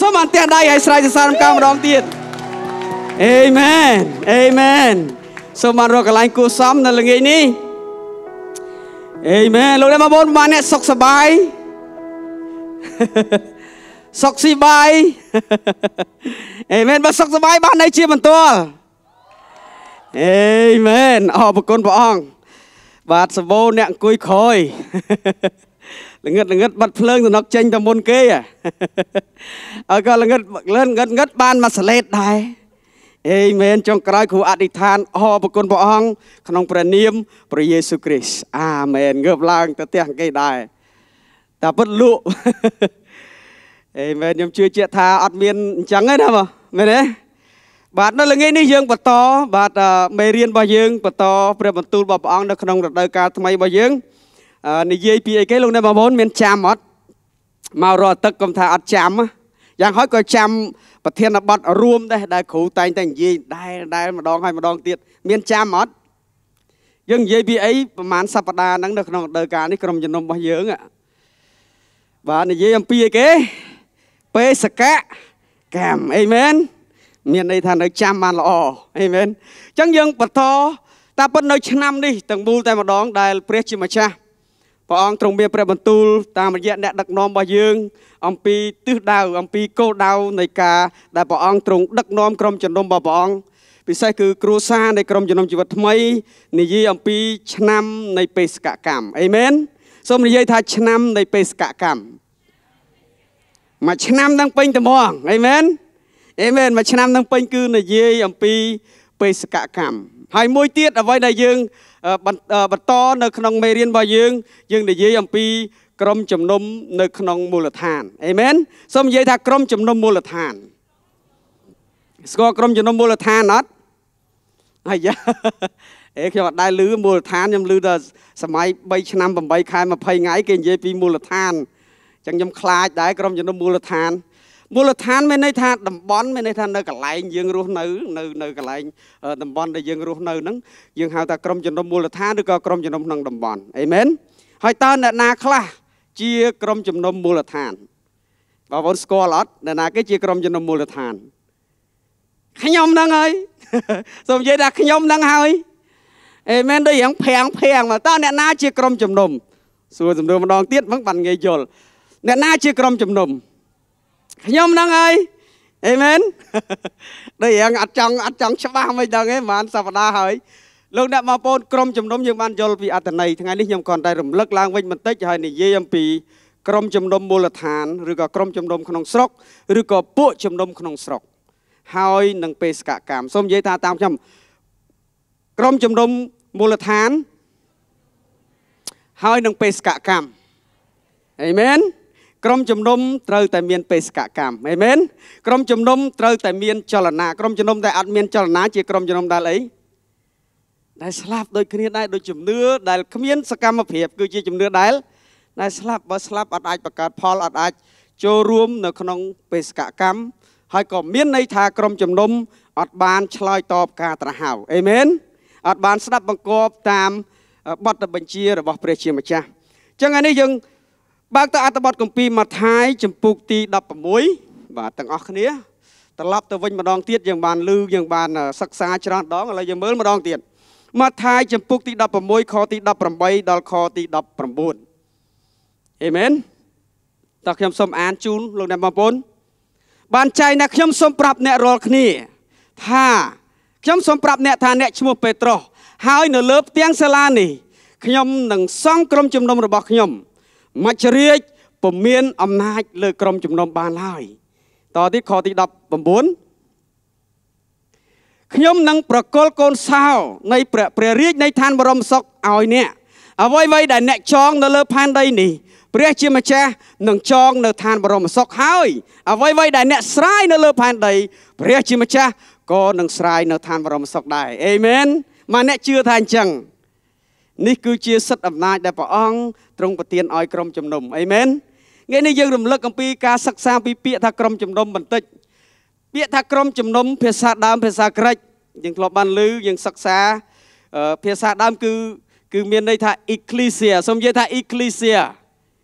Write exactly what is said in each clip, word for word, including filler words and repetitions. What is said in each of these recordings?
សូមអន្តះដៃឲ្យស្រ័យសរសើរកម្មម្ដងទៀតអេមែនអេមែនសូមបានរកកន្លែងគួរសមនៅល្ងាចនេះអេមែនលោកអ្នកបងប្អូនបានអ្នកសុខសប្បាយសុខស៊ីបាយអេមែនបើសុខសប្បាយបាននៅជាបន្ទាល់អេមែនអរគុណព្រះអង្គបាទសបោអ្នកអង្គុយក្រោយល្ងឹតល្ងឹតបាត់ភ្លើងតំណុកចេញទៅមុនគេហើយក៏ល្ងឹតលឿនងឹតងឹតបានមកសលេតដែរអេមែនចុងក្រោយគ្រូអធិដ្ឋានអរគុណព្រះអង្គក្នុងព្រះនាមព្រះយេស៊ូវគ្រីស្ទអាមែនងើបឡើងទៅផ្ទះគេដែរតែពិតលក់អេមែនខ្ញុំជឿជាក់ថាអត់មានអញ្ចឹងទេណាបងមែនទេបាទនៅល្ងាចនេះយើងបន្តបាទមេរៀនរបស់យើងបន្តព្រះបន្ទូលរបស់ព្រះអង្គនៅក្នុងរដូវកាលថ្មីរបស់យើងនិយាយពីអីគេលោកអ្នកបងប្អូនមានចាំអត់មករត់ទឹកកុំថាអត់ចាំយ៉ាងហោចក៏ចាំប្រធានបទរួមដែរដែលគ្រូតែងតែនិយាយដែរដែរម្ដងហើយម្ដងទៀតមានចាំអត់យើងនិយាយពីអីប្រហែលសប្តាហ៍ហ្នឹងនៅក្នុងរដូវកាលនេះក្រុមជំនុំរបស់យើងបាទនិយាយអំពីអីគេបេសកកម្មអេមែនមានន័យថានៅចាំបានល្អអេមែនអញ្ចឹងយើងបន្តតែប៉ុន្តែនៅឆ្នាំនេះទាំងមូលតែម្ដងដែលព្រះជាម្ចាស់ព្រះអង្គទ្រង់មានព្រះបន្ទូលតាមរយៈអ្នកដឹកនាំរបស់យើងអំពីទិសដៅអំពីគោលដៅនៃការដែលព្រះអង្គទ្រង់ដឹកនាំក្រុមជំនុំរបស់ព្រះអង្គពិសេសគឺគ្រួសារនៃក្រុមជំនុំជីវិតថ្មីនិយាយអំពីឆ្នាំនៃបេសកកម្មអេមែនសូមនិយាយថាឆ្នាំនៃបេសកកម្មមួយឆ្នាំនឹងពេញត្មងអេមែនអេមែនមួយឆ្នាំនឹងពេញគឺនិយាយអំពីបេសកកម្មហើយមួយទៀតអ្វីដែលយើងបន្តនៅក្នុងមេរៀនរបស់យើងយើងនិយាយអំពីក្រុមជំនុំនៅក្នុងមូលដ្ឋានអេមែនសូមនិយាយថាក្រុមជំនុំមូលដ្ឋានស្គាល់ក្រុមជំនុំមូលដ្ឋានអត់អាយ៉ាអេខ្ញុំអត់ដែលឮមូលដ្ឋានខ្ញុំឮតែសម័យបីឆ្នាំប្រាំបីខែម្ភៃថ្ងៃគេនិយាយពីមូលដ្ឋានអញ្ចឹងខ្ញុំខ្លាចដែរក្រុមជំនុំមូលដ្ឋានមូលដ្ឋានមានន័យថាតំបន់មានន័យថានៅកន្លែងយើងរស់នៅនៅនៅកន្លែងតំបន់ដែលយើងរស់នៅហ្នឹងយើងហៅថាក្រុមជំនុំមូលដ្ឋានឬក៏ក្រុមជំនុំក្នុងតំបន់អេមែនហើយតើអ្នកណាខ្លះជាក្រុមជំនុំមូលដ្ឋានបងប្អូនស្គាល់អត់អ្នកណាគេជាក្រុមជំនុំមូលដ្ឋានខ្ញុំហ្នឹងហើយសូមនិយាយថាខ្ញុំហ្នឹងហើយអេមែនដូចរៀងប្រាំងប្រាំងមកតើអ្នកណាជាក្រុមជំនុំសួរសំណួរម្ដងទៀតហ្នឹងបានងាយយល់អ្នកណាជាក្រុមជំនុំខ្ញុំហ្នឹងហើយអេមែនដូចរៀងអត់ចង់អត់ចង់ច្បាស់មិនដឹងទេប្រហែលសប្តាហ៍ហើយលោកអ្នកបងប្អូនក្រុមជំនុំយើងបានយល់ពីអត្ថន័យថ្ងៃនេះខ្ញុំគ្រាន់តែរំលឹកឡើងវិញបន្តិចហើយនិយាយអំពីក្រុមជំនុំមូលដ្ឋានឬក៏ក្រុមជំនុំក្នុងស្រុកឬក៏ពួកជំនុំក្នុងស្រុកហើយនឹងបេសកកម្មសូមនិយាយថាតាមខ្ញុំក្រុមជំនុំមូលដ្ឋានហើយនឹងបេសកកម្មអេមែនក្រុមជំនុំត្រូវតែមានបេសកកម្មអេមែនក្រុមជំនុំត្រូវតែមានចលនាក្រុមជំនុំដែលអត់មានចលនាជាក្រុមជំនុំដែលអីដែលស្លាប់ដូចគ្នាដែរដូចជំនឿដែលគ្មានសកម្មភាពគឺជាជំនឿដែលដែលស្លាប់បើស្លាប់អត់អាចបង្កើតផលអត់អាចចូលរួមនៅក្នុងបេសកកម្មហើយក៏មានន័យថាក្រុមជំនុំអត់បានឆ្លើយតបការត្រាស់ហៅអេមែនអត់បានស្ដាប់បង្គាប់តាមបទបញ្ជារបស់ព្រះជាម្ចាស់អញ្ចឹងថ្ងៃនេះយើងបើកទៅអត្ថបទគម្ពីរម៉ាថាយចំពុកទីដប់ប្រាំមួយបាទទាំងអស់គ្នាត្រឡប់ទៅវិញម្ដងទៀតយើងបានឮយើងបានសិក្សាច្រើនដងឥឡូវយើងមើលម្ដងទៀតម៉ាថាយចំពុកទីដប់ប្រាំមួយខទីដប់ប្រាំបីដល់ខទីដប់ប្រាំបួនអេមែនតើខ្ញុំសូមអានជូនលោកអ្នកបងប្អូនបានចែងថាខ្ញុំសូមប្រាប់អ្នករាល់គ្នាថាខ្ញុំសូមប្រាប់អ្នកថាអ្នកឈ្មោះពេត្រុសហើយនៅលើផ្ទាំងសាលានេះខ្ញុំនឹងសង់ក្រុមជំនុំរបស់ខ្ញុំមច្ចរាជពុំមានអំណាចលើក្រុមជំនុំបានឡើយតទៅខទីដប់ប្រាំបួនខ្ញុំនឹងប្រគល់កូនសោនៃព្រះព្រះរាជនៃឋានបរមសុខឲ្យអ្នកអ្វីៗដែលអ្នកចងនៅលើផែនដីនេះព្រះជាម្ចាស់នឹងចងនៅឋានបរមសុខហើយអ្វីៗដែលអ្នកស្រាយនៅលើផែនដីព្រះជាម្ចាស់ក៏នឹងស្រាយនៅឋានបរមសុខដែរអេមែនមកអ្នកជឿថាអញ្ចឹងនេះគឺជាសិទ្ធិអំណាចដែលព្រះអង្គទ្រង់ប្រទានឲ្យក្រុមជំនុំអេមែនថ្ងៃនេះយើងរំលឹកអំពីការសិក្សាពីពាក្យថាក្រុមជំនុំបន្តិចពាក្យថាក្រុមជំនុំភាសាដើមភាសាក្រិចយើងធ្លាប់បានឮយើងសិក្សាភាសាដើមគឺគឺមានន័យថា ecclesia សូមនិយាយថា ecclesia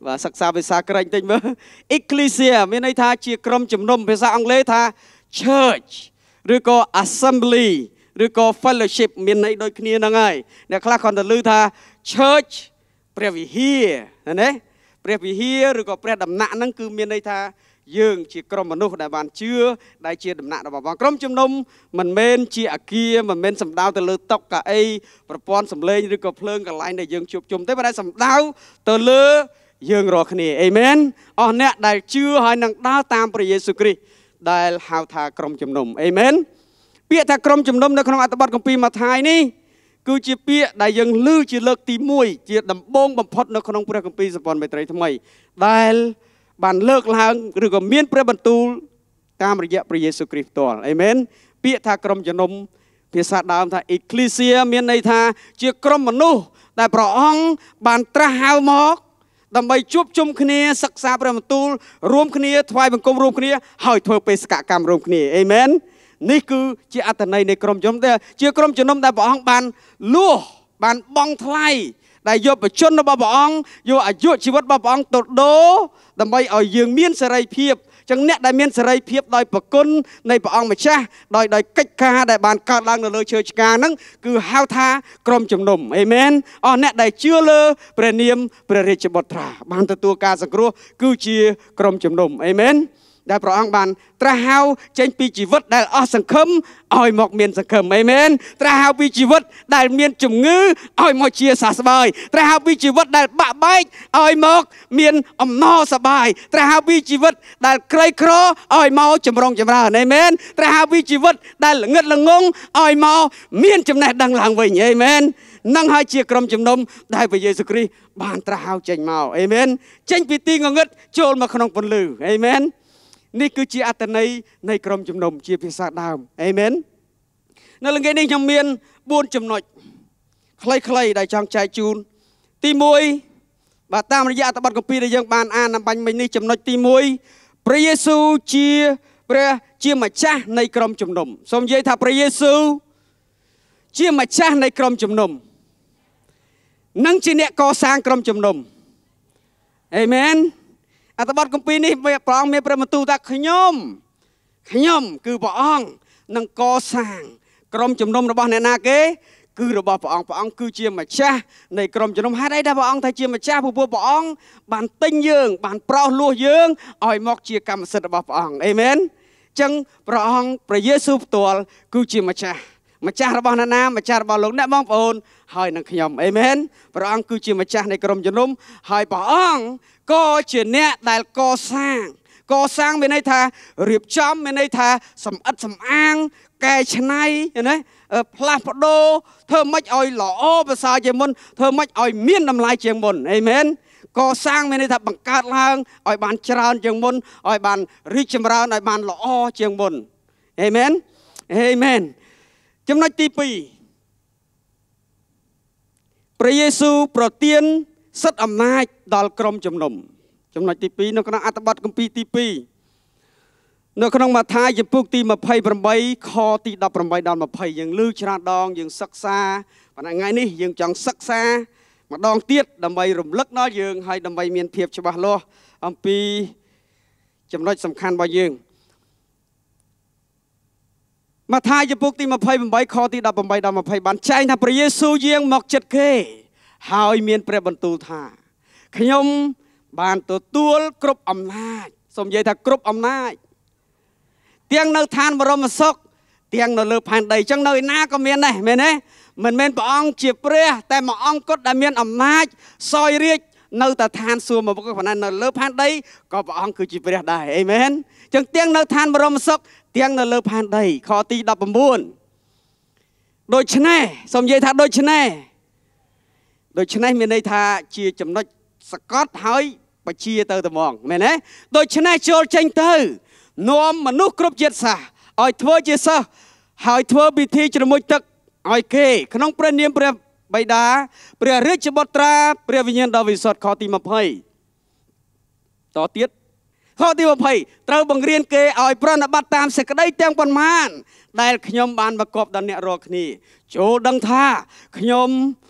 và sắc xa về xa cái tên với Ecclesia bên đây tha chia crom chấm nôm về xa anh lê tha church rồi có assembly rồi có fellowship bên đây đôi kia năng ai để khác còn từ lư tha church previ here này previ here rồi có pre đầm nặng năng cứ bên đây tha dương chỉ crom mà nô đại bàn chưa đại chia đầm nặng đại bàn crom chấm nôm mình men chia kia mình men sầm đau từ lư tóc cả ấy propon sầm lên rồi có phơi cả lại để dương chụp chụp tới bên đây sầm đau từ lư dương rồi khỉ amen ở nè đại chưa hỏi năng đau tamព្រះយេស៊ូវគ្រីស្ទដែលហៅថាក្រុមជំនុំ amen ពាក្យថាក្រុមជំនុំនៅក្នុងអត្ថបទគម្ពីរម៉ាថាយនេះគឺជាពាក្យដែលយើងឮជាលើកទីមួយជាដំបូងបំផុតនៅក្នុងព្រះគម្ពីរសម្ព័ន្ធមេត្រីថ្មីដែលបានលើកឡើងឬក៏មានព្រះបន្ទូលតាមរយៈព្រះយេស៊ូវគ្រីស្ទផ្ទាល់ amen ពាក្យថាក្រុមជំនុំភាសាដើមថា ecclesia មានន័យថាជាក្រុមមនុស្សដែលព្រះអង្គបានត្រាស់ហៅមកដើម្បីជួបជុំគ្នាសិក្សាព្រះបន្ទូលរួមគ្នាថ្វាយបង្គំរួមគ្នាហើយធ្វើបេសកកម្មរួមគ្នាអេមែននេះគឺជាអត្ថន័យនៃក្រុមជំនុំដែលជាក្រុមជំនុំដែលព្រះអង្គបានលួសបានបង់ថ្លៃដែលយកបជនរបស់ព្រះអង្គយកអាយុជីវិតរបស់ព្រះអង្គទៅដូរដើម្បីឲ្យយើងមានសេរីភាពចឹងអ្នកដែលមានសេរីភាពដោយប្រគុណនៃព្រះអង្គម្ចាស់ដោយដោយកិច្ចការដែលបានកើតឡើងនៅលើឈើឆ្កាងហ្នឹងគឺហៅថាក្រុមជំនុំអេមែនអស់អ្នកដែលជឿលើព្រះនាមព្រះរាជបុត្រាបានទទួលការសង្គ្រោះគឺជាក្រុមជំនុំអេមែនដែលព្រះអង្គបានត្រាស់ហៅចេញពីជីវិតដែលអស់សង្ឃឹមឲ្យមកមានសង្ឃឹមអេមែនត្រាស់ហៅពីជីវិតដែលមានជំងឺឲ្យមកជាសះស្បើយត្រាស់ហៅពីជីវិតដែលបាក់បែកឲ្យមកមានអំណរសប្បាយត្រាស់ហៅពីជីវិតដែលក្រីក្រឲ្យមកចម្រុងចម្រើនអេមែនត្រាស់ហៅពីជីវិតដែលល្ងឹតល្ងងឲ្យមកមានចំណេះដឹងឡើងវិញអេមែននឹងហើយជាក្រុមជំនុំដែលព្រះយេស៊ូវគ្រីស្ទបានត្រាស់ហៅចេញមកអេមែនចេញពីទីងងឹតចូលមកក្នុងពន្លឺអេមែននេះគឺជាអត្ថន័យនៃក្រុមជំនុំជាភាសាដើមអេមែននៅល្ងាចនេះខ្ញុំមានបួនចំណុចខ្លីៗដែលចង់ចែកជូនទីមួយបាទតាមរយៈអត្ថបទគម្ពីរដែលយើងបានអានអំបញ្ញមិញនេះចំណុចទីមួយព្រះយេស៊ូវជាព្រះជាម្ចាស់នៃក្រុមជំនុំសូមនិយាយថាព្រះយេស៊ូវជាម្ចាស់នៃក្រុមជំនុំនិងជាអ្នកកសាងក្រុមជំនុំអេមែនអត្ថបទគម្ពីរនេះព្រះអង្គមានព្រះបន្ទូលថាខ្ញុំខ្ញុំគឺព្រះអង្គនឹងកសាងក្រុមជំនុំរបស់អ្នកណាគេគឺរបស់ព្រះអង្គព្រះអង្គគឺជាម្ចាស់នៃក្រុមជំនុំហេតុអីដែលព្រះអង្គថាជាម្ចាស់ព្រោះព្រះអង្គបានទិញយើងបានប្រោសលោះយើងឲ្យមកជាកម្មសិទ្ធិរបស់ព្រះអង្គអេមែនអញ្ចឹងព្រះអង្គព្រះយេស៊ូវផ្ទាល់គឺជាម្ចាស់ម្ចាស់របស់អ្នកណាម្ចាស់របស់លោកអ្នកបងប្អូនហើយនឹងខ្ញុំអេមែនព្រះអង្គគឺជាម្ចាស់នៃក្រុមជំនុំហើយព្រះអង្គក៏ជាអ្នកដែលកសាងកសាងមានន័យថារៀបចំមានន័យថាសម្អិតសម្អាងកែច្នៃណាផ្លាស់ប្ដូរធ្វើម៉េចឲ្យល្អប្រសើរជាងមុនធ្វើម៉េចឲ្យមានតម្លៃជាងមុនអេមែនកសាងមានន័យថាបង្កើតឡើងឲ្យបានច្រើនជាងមុនឲ្យបានរីកចម្រើនឲ្យបានល្អជាងមុនអេមែនអេមែនចំណុចទីពីរព្រះយេស៊ូវប្រទានសិទ្ធិអំណាចដល់ក្រុមជំនុំចំណុចទីពីរនៅក្នុងអត្ថបទគម្ពីរទីពីរនៅក្នុងម៉ាថាយចំពុកទីម្ភៃប្រាំខទីដប់ប្រាំដល់ម្ភៃយើងឮច្រើនដងយើងសិក្សាប៉ុន្តែថ្ងៃនេះយើងចង់សិក្សាម្ដងទៀតដើម្បីរំលឹកដល់យើងហើយដើម្បីមានភាពច្បាស់លាស់អំពីចំណុចសំខាន់របស់យើងម៉ាថាយចំពុកទីម្ភៃប្រាំខទីដប់ប្រាំដល់ម្ភៃបានចែងថាព្រះយេស៊ូវយាងមកចិត្តគេហើយមានព្រះបន្ទូលថាខ្ញុំបានទទួលគ្រប់អំណាចសូមនិយាយថាគ្រប់អំណាចទាំងនៅឋានបរមសុខទាំងនៅលើផែនដីអញ្ចឹងនៅឯណាក៏មានដែរមែនទេមិនមែនព្រះអង្គជាព្រះតែមួយអង្គគត់ដែលមានអំណាចសោយរាជនៅតែឋានសួគ៌មកប៉ុន្តែនៅលើផែនដីក៏ព្រះអង្គគឺជាព្រះដែរអេមែនអញ្ចឹងទាំងនៅឋានបរមសុខទាំងនៅលើផែនដីខទីដប់ប្រាំបួនដូច្នេះសូមនិយាយថាដូច្នេះដូច្នេះមានន័យថាជាចំណុចសកត់ហើយបជាទៅត្មងមែនទេដូច្នេះចូលចេញទៅនាំមនុស្សគ្រប់ជាតិសាសន៍ឲ្យធ្វើជាសិស្សហើយធ្វើពិធីជ្រមុជទឹកឲ្យគេក្នុងព្រះនាមព្រះបិតាព្រះរាជបុត្រាព្រះវិញ្ញាណដ៏វិសុទ្ធខទីម្ភៃតទៀតខទីម្ភៃត្រូវបង្រៀនគេឲ្យប្រណិប័តតាមសេចក្តីទាំងប៉ុន្មានដែលខ្ញុំបានបង្គាប់ដល់អ្នករាល់គ្នាចូលដឹងថាខ្ញុំ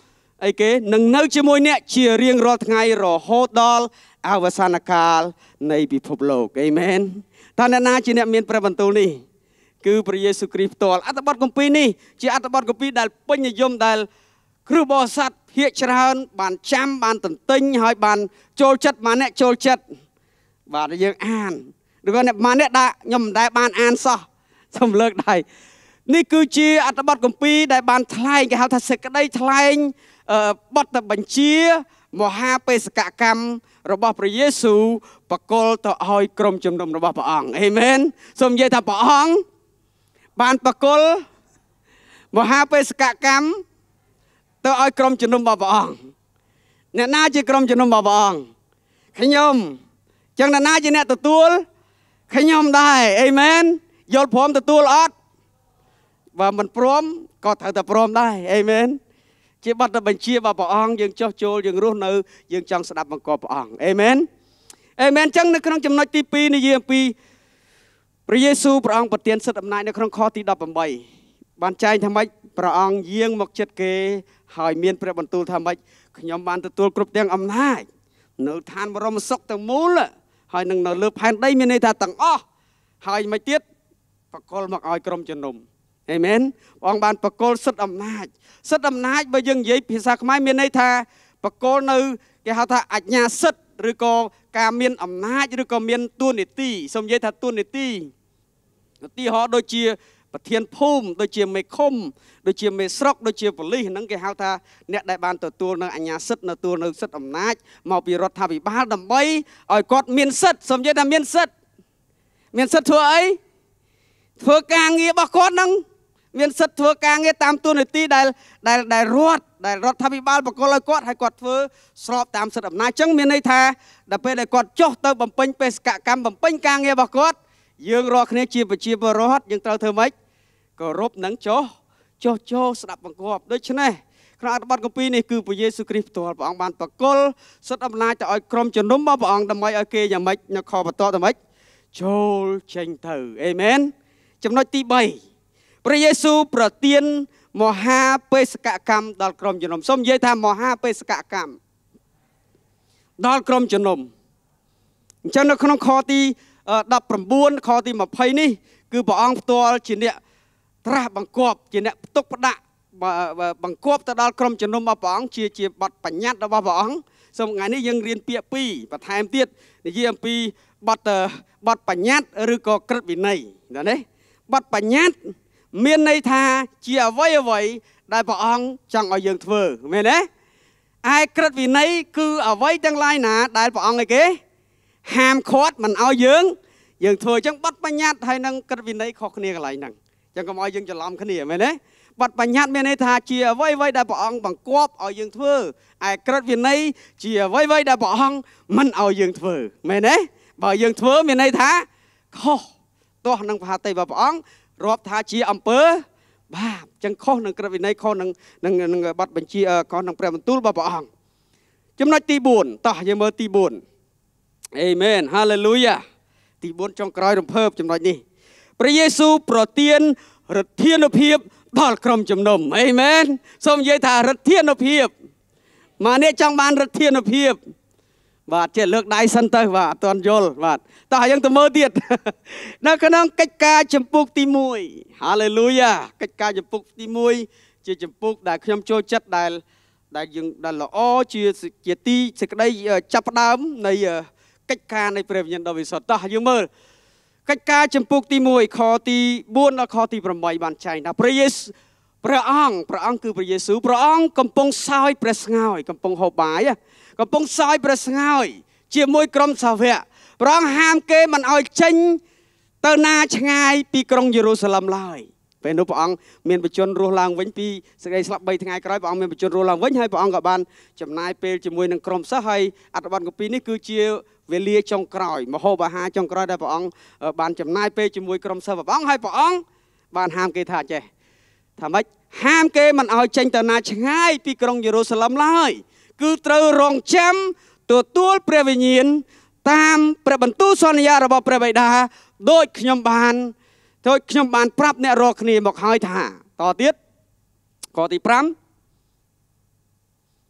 អីគេនឹងនៅជាមួយអ្នកជារៀងរាល់ថ្ងៃរហូតដល់អវសានកាលនៃពិភពលោកអេមែនតើអ្នកណាជាអ្នកមានព្រះបន្ទូលនេះគឺព្រះយេស៊ូវគ្រីស្ទផ្ទាល់អត្ថបទគម្ពីរនេះជាអត្ថបទគម្ពីរដែលពេញនិយមដែលគ្រូបរិស័ទភាគច្រើនបានចាំបានទន្ទិញហើយបានចូលចិត្តមកអ្នកចូលចិត្តបាទយើងអានឬក៏អ្នកមកអ្នកដាក់ខ្ញុំមិនដែលបានអានសោះសូមលើកដៃនេះគឺជាអត្ថបទគម្ពីរដែលបានថ្លែងគេហៅថាសេចក្តីថ្លែងបទបញ្ជាមហាបេសកកម្មរបស់ព្រះយេស៊ូវបកលទៅឲ្យក្រុមជំនុំរបស់ព្រះអង្គអេមែនសូមនិយាយថាព្រះអង្គបានបកលមហាបេសកកម្មទៅឲ្យក្រុមជំនុំរបស់ព្រះអង្គអ្នកណាជាក្រុមជំនុំរបស់ព្រះអង្គខ្ញុំចឹងអ្នកណាជាអ្នកទទួលខ្ញុំដែរអេមែនយល់ព្រមទទួលអត់បើមិនព្រមក៏ត្រូវតែព្រមដែរអេមែនជាបទបញ្ជារបស់ព្រះអង្គយើងចោះចូលយើងរស់នៅយើងចង់ស្ដាប់បង្គាប់ព្រះអង្គអេមែនអេមែនចឹងនៅក្នុងចំណុចទីពីរនិយាយអំពីព្រះយេស៊ូវព្រះអង្គប្រទានសិទ្ធិអំណាចនៅក្នុងខទីដប់ប្រាំបីបានចែងថាម៉េចព្រះអង្គយាងមកចិត្តគេហើយមានព្រះបន្ទូលថាម៉េចខ្ញុំបានទទួលគ្រប់ទាំងអំណាចនៅឋានបរមសុខទាំងមូលហើយនឹងនៅលើផែនដីមានន័យថាទាំងអស់ហើយមិនទៀតបកលមកឲ្យក្រុមជំនុំអេមែនព្រះអង្គបានបកលសិទ្ធិអំណាចសិទ្ធិអំណាចបើយើងនិយាយភាសាខ្មែរមានន័យថាបកលនៅគេហៅថាអញ្ញាសិទ្ធិឬក៏ការមានអំណាចឬក៏មានទួនាទីសូមនិយាយថាទួនាទីឧទាហរណ៍ដូចជាប្រធានភូមិដូចជាមេឃុំដូចជាមេស្រុកដូចជាប៉ូលីសហ្នឹងគេហៅថាអ្នកដែលបានទទួលនៅអញ្ញាសិទ្ធិទទួលនៅសិទ្ធិអំណាចមកពីរដ្ឋាភិបាលដើម្បីឲ្យគាត់មានសិទ្ធិសូមនិយាយថាមានសិទ្ធិមានសិទ្ធិធ្វើអីធ្វើការងាររបស់គាត់ហ្នឹងមានសិទ្ធិធ្វើការងារតាមទួនាទីដែលដែលដែលរដ្ឋដែលរដ្ឋាភិបាលបកលឲ្យគាត់ឲ្យគាត់ធ្វើស្របតាមសិទ្ធិអំណាចអញ្ចឹងមានន័យថាដល់ពេលដែលគាត់ចុះទៅបំពេញបេសកកម្មបំពេញការងាររបស់គាត់យើងរាល់គ្នាជាប្រជាពលរដ្ឋយើងត្រូវធ្វើម៉េចគោរពនឹងចុះចុះចូលស្ដាប់បង្គាប់ដូច្នេះក្នុងអត្ថបទគម្ពីរនេះគឺព្រះយេស៊ូវគ្រីស្ទផ្ទាល់ព្រះអង្គបានបកលសិទ្ធិអំណាចទៅឲ្យក្រុមជំនុំរបស់ព្រះអង្គដើម្បីឲ្យគេយ៉ាងម៉េចនៅខបន្តទៅម៉េចចូលចេញទៅអេមែនចំណុចទីបីព្រះយេស៊ូវប្រទានមហាបេសកកម្មដល់ក្រុមជំនុំសូមនិយាយថាមហាបេសកកម្មដល់ក្រុមជំនុំអញ្ចឹងនៅក្នុងខទីដប់ប្រាំបួនខទីម្ភៃនេះគឺព្រះអង្គផ្ទាល់ជាអ្នកត្រាស់បង្គាប់ជាអ្នកផ្ទុកផ្ដាក់បង្គាប់ទៅដល់ក្រុមជំនុំរបស់ព្រះអង្គជាជាបទបញ្ញត្តិរបស់ព្រះអង្គសូមថ្ងៃនេះយើងរៀនពាក្យពីរបន្ថែមទៀតនិយាយអំពីបទបទបញ្ញត្តិឬក៏ក្រឹតវិន័យណានេះបទបញ្ញត្តិមានន័យថាជាអ្វីអ្វីដែលព្រះអង្គចង់ឲ្យយើងធ្វើមែនទេឯក្រឹតវិន័យគឺអ្វីទាំងឡាយណាដែលព្រះអង្គឲ្យគេហាមឃាត់មិនឲ្យយើងយើងធ្វើអញ្ចឹងបទបញ្ញត្តិហើយនឹងក្រឹតវិន័យខុសគ្នាកន្លែងហ្នឹងអញ្ចឹងកុំឲ្យយើងច្រឡំគ្នាមែនទេបទបញ្ញត្តិមានន័យថាជាអ្វីអ្វីដែលព្រះអង្គបង្គាប់ឲ្យយើងធ្វើឯក្រឹតវិន័យជាអ្វីអ្វីដែលព្រះអង្គមិនឲ្យយើងធ្វើមែនទេបើយើងធ្វើមានន័យថាខុសទោះនឹងប្រហាតីរបស់ព្រះអង្គរាប់ថាជាអំពើបាបចឹងខុសនឹងក្រឹតវិន័យខុសនឹងនឹងបទបញ្ជាខុសនឹងព្រះបន្ទូលរបស់ព្រះអង្គចំណុចទីបួនតោះយើងមើលទីបួនអេមែនហាឡេលូយ៉ាទីបួនចុងក្រោយរំភើបចំណុចនេះព្រះយេស៊ូវប្រទានឫទ្ធានុភាពដល់ក្រុមជំនុំអេមែនសូមនិយាយថាឫទ្ធានុភាពមកនេះចង់បានឫទ្ធានុភាពបាទចេះលើកដៃសិនទៅបាទអត់ទាន់យល់បាទតោះយើងទៅមើលទៀតនៅក្នុងកិច្ចការចម្ពោះទីមួយហាឡេលូយ៉ាកិច្ចការចម្ពោះទីមួយជាចម្ពោះដែលខ្ញុំចូលចិត្តដែលដែលយើងដែលល្អជាជាទីសេចក្តីចាប់ផ្ដើមនៃកិច្ចការនៃព្រះវិញ្ញាណដ៏វិសុទ្ធតោះយើងមើលកិច្ចការចម្ពោះទីមួយខទីបួនដល់ខទីប្រាំបីបានចែងថាព្រះយេស៊ូវព្រះអង្គព្រះអង្គគឺព្រះយេស៊ូវព្រះអង្គកំពុងសោយព្រះស្ងោយកំពុងហូបបាយកំពុងសោយព្រះស្ងោយជាមួយក្រុមសាវកព្រះអង្គហាមគេមិនឲ្យចេញទៅណាឆ្ងាយពីក្រុងយេរូសាឡិមឡើយពេលនោះព្រះអង្គមានបជនរស់ឡើងវិញពីសេចក្តីស្លាប់បីថ្ងៃក្រោយព្រះអង្គមានបជនរស់ឡើងវិញហើយព្រះអង្គក៏បានចំណាយពេលជាមួយនឹងក្រុមសិស្សហើយអត្ថបទគម្ពីរនេះគឺជាវេលាចុងក្រោយមហូបអាហារចុងក្រោយដែលព្រះអង្គបានចំណាយពេលជាមួយក្រុមសិស្សព្រះអង្គហើយព្រះអង្គបានហាមគេថាចេះថាម៉េចហាមគេមិនឲ្យចេញទៅណាឆ្ងាយពីក្រុងយេរូសាឡិមឡើយគឺត្រូវរងចាំទទួលព្រះវិញ្ញាណតាមព្រះបន្ទូលសន្យារបស់ព្រះបិតាដូចខ្ញុំបានដូចខ្ញុំបានប្រាប់អ្នករាល់គ្នាមកហើយថាតទៀតខទីប្រាំ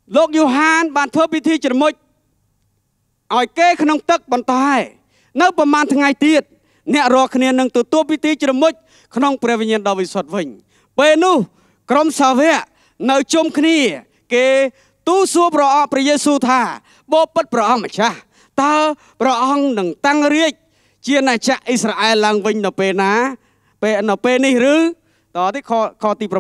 លោកយូហានបានធ្វើពិធីជ្រមុជឲ្យគេក្នុងទឹកបន្តែនៅប្រមាណថ្ងៃទៀតអ្នករាល់គ្នានឹងទទួលពិធីជ្រមុជក្នុងព្រះវិញ្ញាណដ៏វិសុទ្ធវិញពេលនោះក្រុមសាវកនៅជុំគ្នាគេទូលសួរព្រះអង្គព្រះយេស៊ូវថាបបិទ្ធព្រះអង្គម្ចាស់តើព្រះអង្គនឹងតាំងរាជជាណាចក្រអ៊ីស្រាអែលឡើងវិញនៅពេលណាពេលនៅពេលនេះឬតទៅខខទី7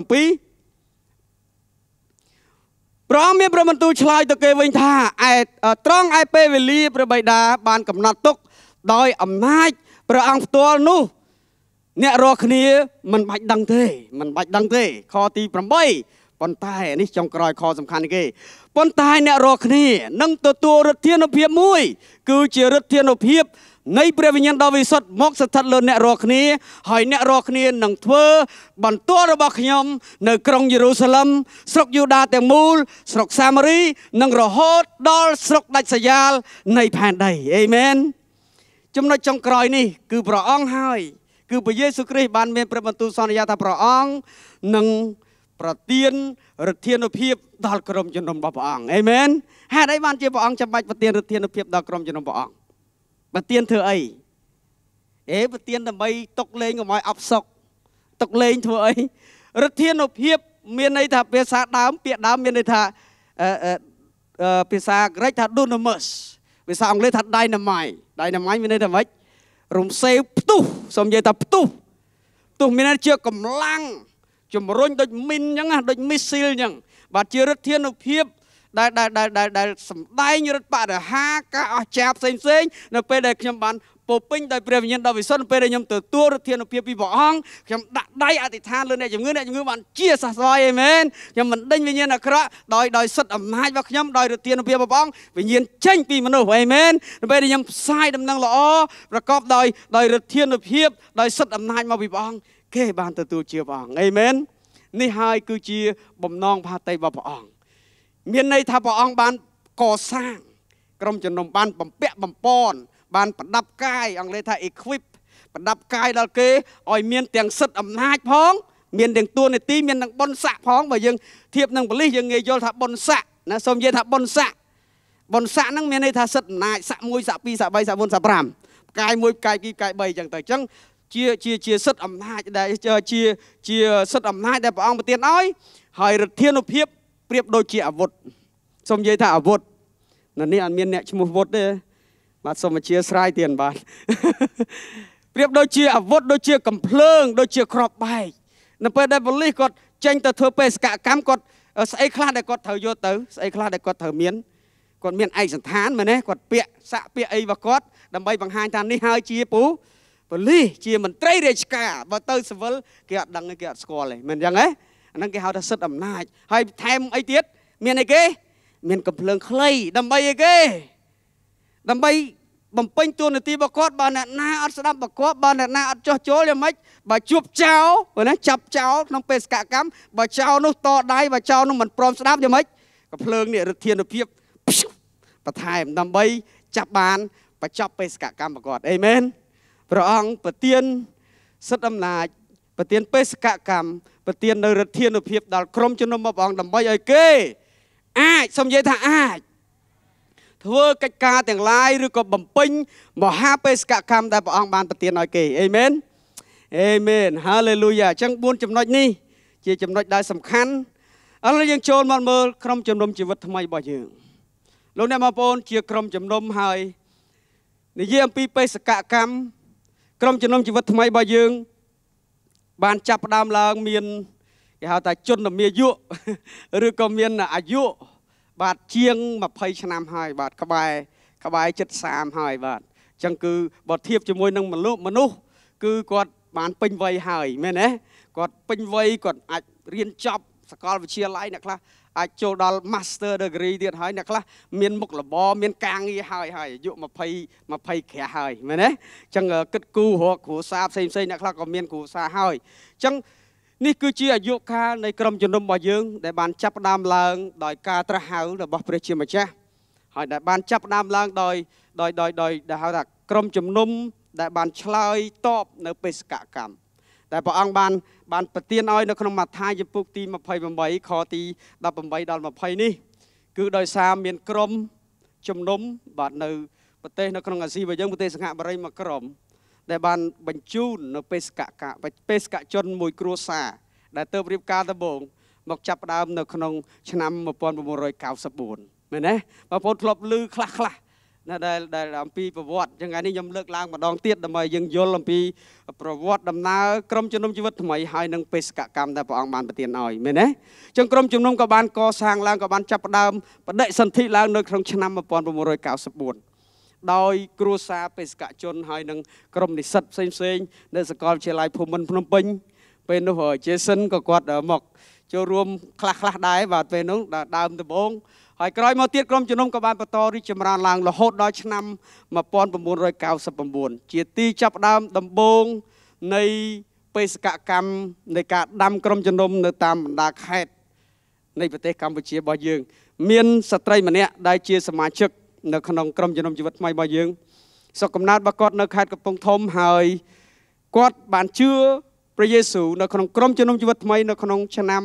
ព្រះអង្គមានព្រះបន្ទូលឆ្លើយទៅគេវិញថាឯត្រង់ឯពេលវេលាព្រះបិតាបានកំណត់ទុកដោយអំណាចព្រះអង្គផ្ទាល់នោះអ្នករាល់គ្នាមិនបាច់ដឹងទេមិនបាច់ដឹងទេខទី8ប៉ុន្តែនេះចុងក្រោយខសំខាន់គេប៉ុន្តែអ្នករាល់គ្នានឹងទទួលឫទ្ធានុភាពមួយគឺជាឫទ្ធានុភាពនៃព្រះវិញ្ញាណដ៏វិសុទ្ធមកស្ថិតលើអ្នករាល់គ្នាហើយអ្នករាល់គ្នានឹងធ្វើបន្ទាល់របស់ខ្ញុំនៅក្រុងយេរូសាឡឹមស្រុកយូដាទាំងមូលស្រុកសាម៉ារីនិងរហូតដល់ស្រុកដាច់ស្រយាលនៃផែនដីអេមែនចំណុចចុងក្រោយនេះគឺព្រះអង្គហើយគឺព្រះយេស៊ូវគ្រីស្ទបានមានព្រះបន្ទូលសន្យាថាព្រះអង្គនឹងប្រទានឫទ្ធានុភាពដល់ក្រុមជំនុំរបស់ព្រះអង្គអេមែនហេតុអីបានជាព្រះអង្គចាំបាច់ប្រទានឫទ្ធានុភាពដល់ក្រុមជំនុំព្រះអង្គប្រទានធ្វើអីអេប្រទានដើម្បីຕົកលេងកុំឲ្យអបសុកຕົកលេងធ្វើអីឫទ្ធានុភាពមានន័យថាភាសាដើមពាក្យដើមមានន័យថាភាសាក្រិកថា dunamis ភាសាអង់គ្លេសថា dynamite dynamite មានន័យថាម៉េចរំសេវផ្ទុះសូមនិយាយថាផ្ទុះផ្ទុះមានន័យជាកម្លាំងជំរុញដូចមីនអញ្ចឹងដូចមីស៊ីលអញ្ចឹងបាទជាឫទ្ធានុភាពដែលដែលដែលដែលសម្ដែងរដ្ឋបរិហាការអស្ចារ្យផ្សេងផ្សេងនៅពេលដែលខ្ញុំបានពោពេញដោយព្រះវិញ្ញាណដ៏វិសុទ្ធនៅពេលដែលខ្ញុំទទួលឫទ្ធានុភាពពីព្រះអង្គខ្ញុំដាក់ដៃអធិដ្ឋានលើអ្នកជំងឺអ្នកជំងឺបានជាសះស្បើយអេមែនខ្ញុំមិនដេញវិញ្ញាណអាក្រក់ដោយដោយសិទ្ធិអំណាចរបស់ខ្ញុំដោយឫទ្ធានុភាពរបស់ព្រះអង្គវិញ្ញាណចេញពីមនុស្សអេមែននៅពេលដែលខ្ញុំផ្សាយដំណឹងល្អប្រកបដោយដោយឫទ្ធានុភាពដោយសិទ្ធិអំណាចមកពីព្រះអង្គគេបានទទួលជាព្រះអង្គអេមែននេះហើយគឺជាបំណងផាតីរបស់ព្រះអង្គមានន័យថាព្រះអង្គបានកសាងក្រុមជំនុំបានបំពាក់បំពន់បានប្រដាប់កាយអង់គ្លេសថា equip ប្រដាប់កាយដល់គេឲ្យមានទាំងសិទ្ធិអំណាចផងមានទាំងតួនាទីមានទាំងបុណ្យស័ក្តិផងបើយើងធៀបនឹងប៉ូលីសយើងងាយយល់ថាបុណ្យស័ក្តិណាសូមនិយាយថាបុណ្យស័ក្តិបុណ្យស័ក្តិហ្នឹងមានន័យថាសិទ្ធិអំណាចស័ក្តិមួយស័ក្តិពីរស័ក្តិបីស័ក្តិបួនស័ក្តិប្រាំផ្កាយមួយផ្កាយពីរផ្កាយបីអញ្ចឹងទៅអញ្ចឹងជាជាជាសិទ្ធិអំណាចដែលជាជាសិទ្ធិអំណាចដែលព្រះអង្គប្រទានឲ្យហើយឫទ្ធានុភាពប្រៀបដូចជាអាវុធសូមនិយាយថាអាវុធនៅនេះអត់មានអ្នកឈ្មោះវុធទេបាទសូមអធិស្ឋានទៀតបាទប្រៀបដូចជាអាវុធដូចជាកំភ្លើងដូចជាគ្រាប់បែកនៅពេលដែលប៉ូលីសគាត់ចេញទៅធ្វើបេសកកម្មគាត់ស្អីខ្លះដែលគាត់ត្រូវយកទៅស្អីខ្លះដែលគាត់ត្រូវមានគាត់មានឯកសណ្ឋានមែនទេគាត់ពាក់សាក់ពាក់អីរបស់គាត់ដើម្បីបង្ហាញថានេះហើយជាពូប៉ូលីសជាមន្ត្រីរាជការបើទៅស៊ីវិលគេអត់ដឹងទេគេអត់ស្គាល់ទេមិនអញ្ចឹងទេអាហ្នឹងគេហៅថាសិទ្ធិអំណាចហើយថែមអីទៀតមានអីគេមានកំភ្លើងខ្លីដើម្បីអីគេដើម្បីបំពេញតួនាទីរបស់គាត់បើអ្នកណាអត់ស្ដាប់របស់គាត់បើអ្នកណាអត់ចោះចូលយ៉ាងម៉េចបើជួបចោលណាចាប់ចោលក្នុងបេសកកម្មបើចោលនោះតដៃបើចោលនោះមិនព្រមស្ដាប់យ៉ាងម៉េចកំភ្លើងនេះឫទ្ធានុភាពបន្ថែមដើម្បីចាប់បានបញ្ចប់បេសកកម្មរបស់គាត់អេមែនព្រះអង្គប្រទានសិទ្ធិអំណាចប្រទានបេសកកម្មប្រទាននៅឫទ្ធានុភាពដល់ក្រុមជំនុំរបស់ព្រះអង្គដើម្បីឲ្យគេអាចសូមនិយាយថាអាចធ្វើកិច្ចការទាំងឡាយឬក៏បំពេញមហាបេសកកម្មដែលព្រះអង្គបានប្រទានឲ្យគេអេមែនអេមែនហាឡេលូយ៉ាអញ្ចឹងបួនចំណុចនេះជាចំណុចដែលសំខាន់ឥឡូវយើងចូលមកមើលក្រុមជំនុំជីវិតថ្មីរបស់យើងលោកអ្នកបងប្អូនជាក្រុមជំនុំហើយនិយាយអំពីបេសកកម្មក្រុមជំនុំជីវិតថ្មីរបស់យើងបានចាប់ផ្ដើមឡើងមានគេហៅថាជនមាយុឬក៏មានអាយុបាទជាង20ឆ្នាំហើយបាទក្បែរក្បែរជិតសាមហើយបាទអញ្ចឹងគឺបើធៀបជាមួយនឹងមនុស្សមនុស្សគឺគាត់បានពេញវ័យហើយមែនទេគាត់ពេញវ័យគាត់អាចរៀនចប់សាកលវិទ្យាល័យអ្នកខ្លះអាចចូលដល់ Master Degree ទៀតហើយអ្នកខ្លះមានមុខរបរមានការងារហើយហើយអាយុ20 20ក្រាស់ហើយមែនទេអញ្ចឹងគិតគូររកគ្រួសារផ្សេងផ្សេងអ្នកខ្លះក៏មានគ្រួសារហើយអញ្ចឹងនេះគឺជាអាយុកាលនៃក្រុមជំនុំរបស់យើងដែលបានចាប់ផ្ដើមឡើងដោយការត្រាស់ហៅរបស់ព្រះជាម្ចាស់ហើយដែលបានចាប់ផ្ដើមឡើងដោយដោយដោយដោយដែលហៅថាក្រុមជំនុំដែលបានឆ្លើយតបនៅបេសកកម្មដែលព្រះអង្គបានបានប្រទានឲ្យនៅក្នុងម៉ាថាយជំពូកទី28ខទីដប់ប្រាំបីដល់20នេះគឺដោយសារមានក្រុមជំនុំបាទនៅប្រទេសនៅក្នុងអាស៊ីរបស់យើងប្រទេសសិង្ហបុរីមួយក្រុមដែលបានបញ្ជូននៅបេសកៈបេសកជនមួយគ្រួសារដែលទៅរៀបការដំបូងមកចាប់ផ្ដើមនៅក្នុងឆ្នាំmột nghìn chín trăm chín mươi tưមែនទេបងប្អូនធ្លាប់ឮខ្លះខ្លះណាដែលដែលអំពីប្រវត្តិចឹងថ្ងៃនេះខ្ញុំលើកឡើងម្ដងទៀតដើម្បីយើងយល់អំពីប្រវត្តិដំណើរក្រុមជំនុំជីវិតថ្មីហើយនឹងបេសកកម្មដែលព្រះអង្គបានប្រទានឲ្យមែនទេចឹងក្រុមជំនុំក៏បានកសាងឡើងក៏បានចាប់ផ្ដើមបដិសន្ធិឡើងនៅក្នុងឆ្នាំmột nghìn chín trăm chín mươi tưដោយគ្រួសារបេសកជនហើយនឹងក្រុមនិស្សិតផ្សេងផ្សេងនៅសាកលវិទ្យាល័យភូមិន្ទភ្នំពេញពេលនោះ Jason ក៏គាត់មកចូលរួមខ្លះខ្លះដែរបាទពេលនោះដើមដំបូងហើយក្រោយមកទៀតក្រុមជំនុំក៏បានបន្តរីកចម្រើនឡើងរហូតដល់ឆ្នាំmột nghìn chín trăm chín mươi chínជាទីចាប់ផ្ដើមដំបូងនៃបេសកកម្មនៃការដាំក្រុមជំនុំនៅតាមបណ្ដាខេត្តនៃប្រទេសកម្ពុជារបស់យើងមានស្ត្រីម្នាក់ដែលជាសមាជិកនៅក្នុងក្រុមជំនុំជីវិតថ្មីរបស់យើងសុខកំណើតរបស់គាត់នៅខេត្តកំពង់ធំហើយគាត់បានជឿព្រះយេស៊ូវនៅក្នុងក្រុមជំនុំជីវិតថ្មីនៅក្នុងឆ្នាំ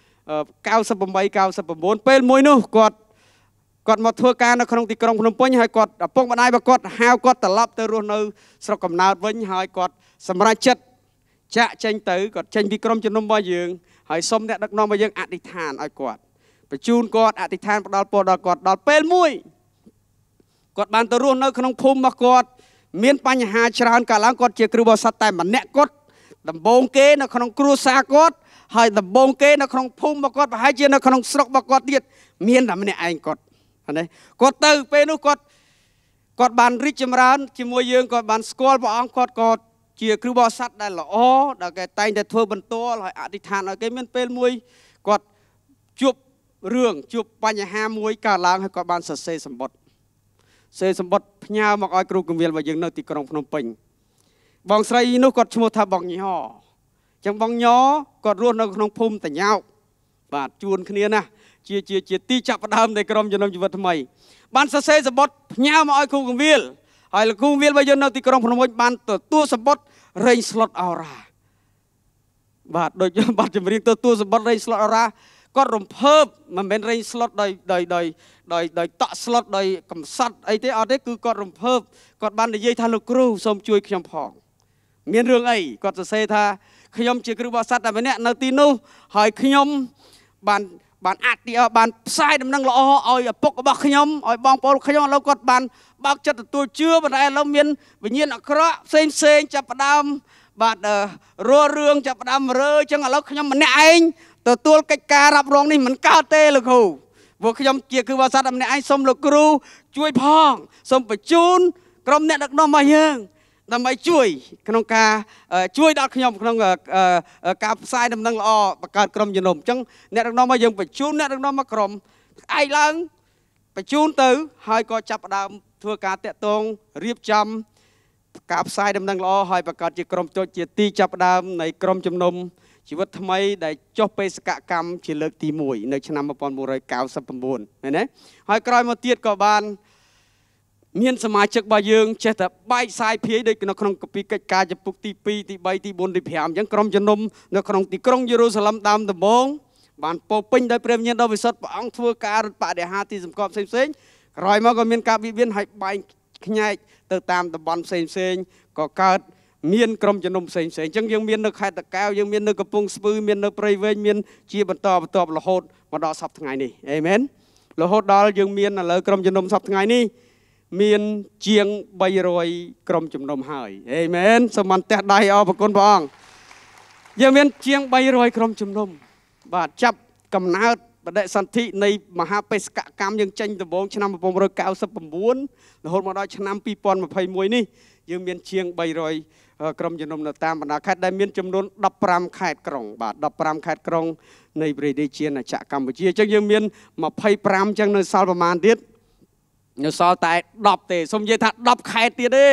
98 99ពេលមួយនោះគាត់គាត់មកធ្វើការនៅក្នុងទីក្រុងភ្នំពេញហើយគាត់ឪពុកម្ដាយរបស់គាត់ហៅគាត់ត្រឡប់ទៅរស់នៅស្រុកកំណើតវិញហើយគាត់សម្រេចចិត្តចាក់ចេញទៅគាត់ចេញពីក្រុមជំនុំរបស់យើងហើយសូមអ្នកដឹកនាំរបស់យើងអធិដ្ឋានឲ្យគាត់បញ្ជូនគាត់អធិដ្ឋានផ្ដល់ពរដល់គាត់ដល់ពេលមួយគាត់បានទៅរស់នៅក្នុងភូមិរបស់គាត់មានបញ្ហាច្រើនកាលឡើងគាត់ជាគ្រូបរិស័ទតែម្នាក់គាត់ដំបូងគេនៅក្នុងគ្រួសារគាត់ហើយដំបូងគេនៅក្នុងភូមិរបស់គាត់ប្រហែលជានៅក្នុងស្រុករបស់គាត់ទៀតមានតែម្នាក់ឯងគាត់ណាគាត់ទៅពេលនោះគាត់គាត់បានរីកចម្រើនជាមួយយើងគាត់បានស្គាល់ព្រះអង្គគាត់ក៏ជាគ្រូបរិស័ទដែលល្អដែលគេតែងតែធ្វើបន្ទាល់ហើយអធិដ្ឋានឲ្យគេមានពេលមួយគាត់ជួបរឿងជួបបញ្ហាមួយកើតឡើងហើយគាត់បានសរសេរសម្បត្តិសេសម្បត្តិផ្ញើមកឲ្យគ្រូគង្វាលរបស់យើងនៅទីក្រុងភ្នំពេញបងស្រីនោះគាត់ឈ្មោះថាបងញអញ្ចឹងបងញគាត់រស់នៅក្នុងភូមិតញោកបាទជួនគ្នាណាជាជាជាទីចាប់ផ្ដើមនៃក្រុមជំនុំជីវិតថ្មីបានសរសេរសម្បត្តិផ្ញើមកឲ្យគ្រូគង្វាលហើយលោកគ្រូគង្វាលរបស់យើងនៅទីក្រុងភ្នំពេញបានទទួលសម្បត្តិរែងស្លុតអរ៉ាបាទដូចបាត់ចម្រៀងទទួលសម្បត្តិរែងស្លុតអរ៉ាគាត់រំភើបមិនមែនរែងស្លុតដោយដោយដោយដោយដោយតក់ស្លុតដោយកំសត់អីទេអត់ទេគឺគាត់រំភើបគាត់បាននិយាយថាលោកគ្រូសូមជួយខ្ញុំផងមានរឿងអីគាត់សរសេរថាខ្ញុំជាគ្រូបរិស័ទតែម្នាក់នៅទីនោះហើយខ្ញុំបានបានអតិបានផ្សាយដំណឹងល្អឲ្យឪពុករបស់ខ្ញុំឲ្យបងប្អូនខ្ញុំឥឡូវគាត់បានបើកចិត្តទទួលជឿប៉ុន្តែឥឡូវមានវិញ្ញាណអាក្រក់ផ្សេងផ្សេងចាប់ផ្ដើមបាទរស់រឿងចាប់ផ្ដើមរើអញ្ចឹងឥឡូវខ្ញុំម្នាក់ឯងទទួលកិច្ចការរ៉ាប់រងនេះមិនកើតទេលោកគ្រូព្រោះខ្ញុំជាគ្រូបរិស័ទម្នាក់ឯងសូមលោកគ្រូជួយផងសូមបញ្ជូនក្រុមអ្នកដឹកនាំរបស់យើងដើម្បីជួយក្នុងការជួយដល់ខ្ញុំក្នុងការផ្សាយដំណឹងល្អបង្កើតក្រុមជំនុំអញ្ចឹងអ្នកដឹកនាំរបស់យើងបញ្ជូនអ្នកដឹកនាំមកក្រុមឯងឡើងបញ្ជូនទៅហើយក៏ចាប់ផ្ដើមធ្វើការតាក់ទងរៀបចំការផ្សាយដំណឹងល្អហើយបង្កើតជាក្រុមជាទីចាប់ផ្ដើមនៃក្រុមជំនុំជីវិតថ្មីដែលចុះបេសកកម្មជាលើកទីមួយនៅឆ្នាំmột nghìn chín trăm chín mươi chínមែនទេហើយក្រោយមកទៀតក៏បានមានសមាជិករបស់យើងចេះតែបែកសាយភាយដូចនៅក្នុងគម្ពីរកិច្ចការចំពុកទីពីរទីបីទីបួនទីប្រាំអញ្ចឹងក្រុមជំនុំនៅក្នុងទីក្រុងយេរូសាឡិមដើមដំបូងបានពោពេញដោយព្រះវិញ្ញាណដ៏វិសុទ្ធព្រះអង្គធ្វើការរដ្ឋបដិហាទីសម្គាល់ផ្សេងផ្សេងក្រោយមកក៏មានការបៀតបៀនហើយបែកខ្ញែកទៅតាមតំបន់ផ្សេងផ្សេងក៏កើតមានក្រុមជំនុំផ្សេងផ្សេងអញ្ចឹងយើងមាននៅខេត្តតាកែវយើងមាននៅកំពង់ស្ពឺមាននៅព្រៃវែងមានជាបន្តបន្ទាប់រហូតមកដល់សប្តាហ៍ថ្ងៃនេះអេមែនរហូតដល់យើងមានឥឡូវក្រុមជំនុំសប្តាហ៍ថ្ងៃនេះមានជាងបីរយក្រុមជំនុំហើយអេមែនសូមអន្តះដៃអរគុណព្រះអង្គយើងមានជាងបីរយក្រុមជំនុំបាទចាប់កំណើតបដិសន្ធិនៃមហាបេសកកម្មយើងចេញដំបូងឆ្នាំmột nghìn chín trăm chín mươi chínរហូតមកដល់ឆ្នាំhai nghìn hai mươi mốtនេះយើងមានជាងបីរយក្រុមជំនុំនៅតាមបណ្ដាខេត្តដែលមានចំនួនដប់ប្រាំខេត្តក្រុងបាទដប់ប្រាំខេត្តក្រុងនៃប្រទេសជាណាចក្រកម្ពុជាអញ្ចឹងយើងមានยี่สิบห้าអញ្ចឹងនៅសល់ប្រមាណទៀតនៅសល់តែដប់ទេសូមនិយាយថាដប់ខេត្តទៀតទេ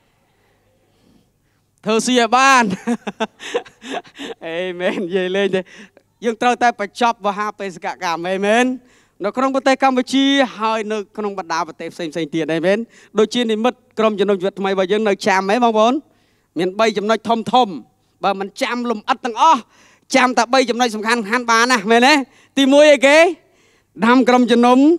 ធ្វើស៊ីឲ្យបានអេមែននិយាយលេងទេយើងត្រូវតែបញ្ចប់មហាបេសកកម្មអេមែននៅក្នុងប្រទេសកម្ពុជាហើយនៅក្នុងបណ្ដាប្រទេសផ្សេងផ្សេងទៀតអេមែនដូចជានិមិត្តក្រុមជំនុំជីវិតថ្មីរបស់យើងនៅចាំហ៎បងប្អូនមានបីចំណុចធំធំបើមិនចាំលំអិតទាំងអស់ចាំតែបីចំណុចសំខាន់សំខាន់បានណាមែនទេទីមួយអីគេដាំក្រុមជំនុំ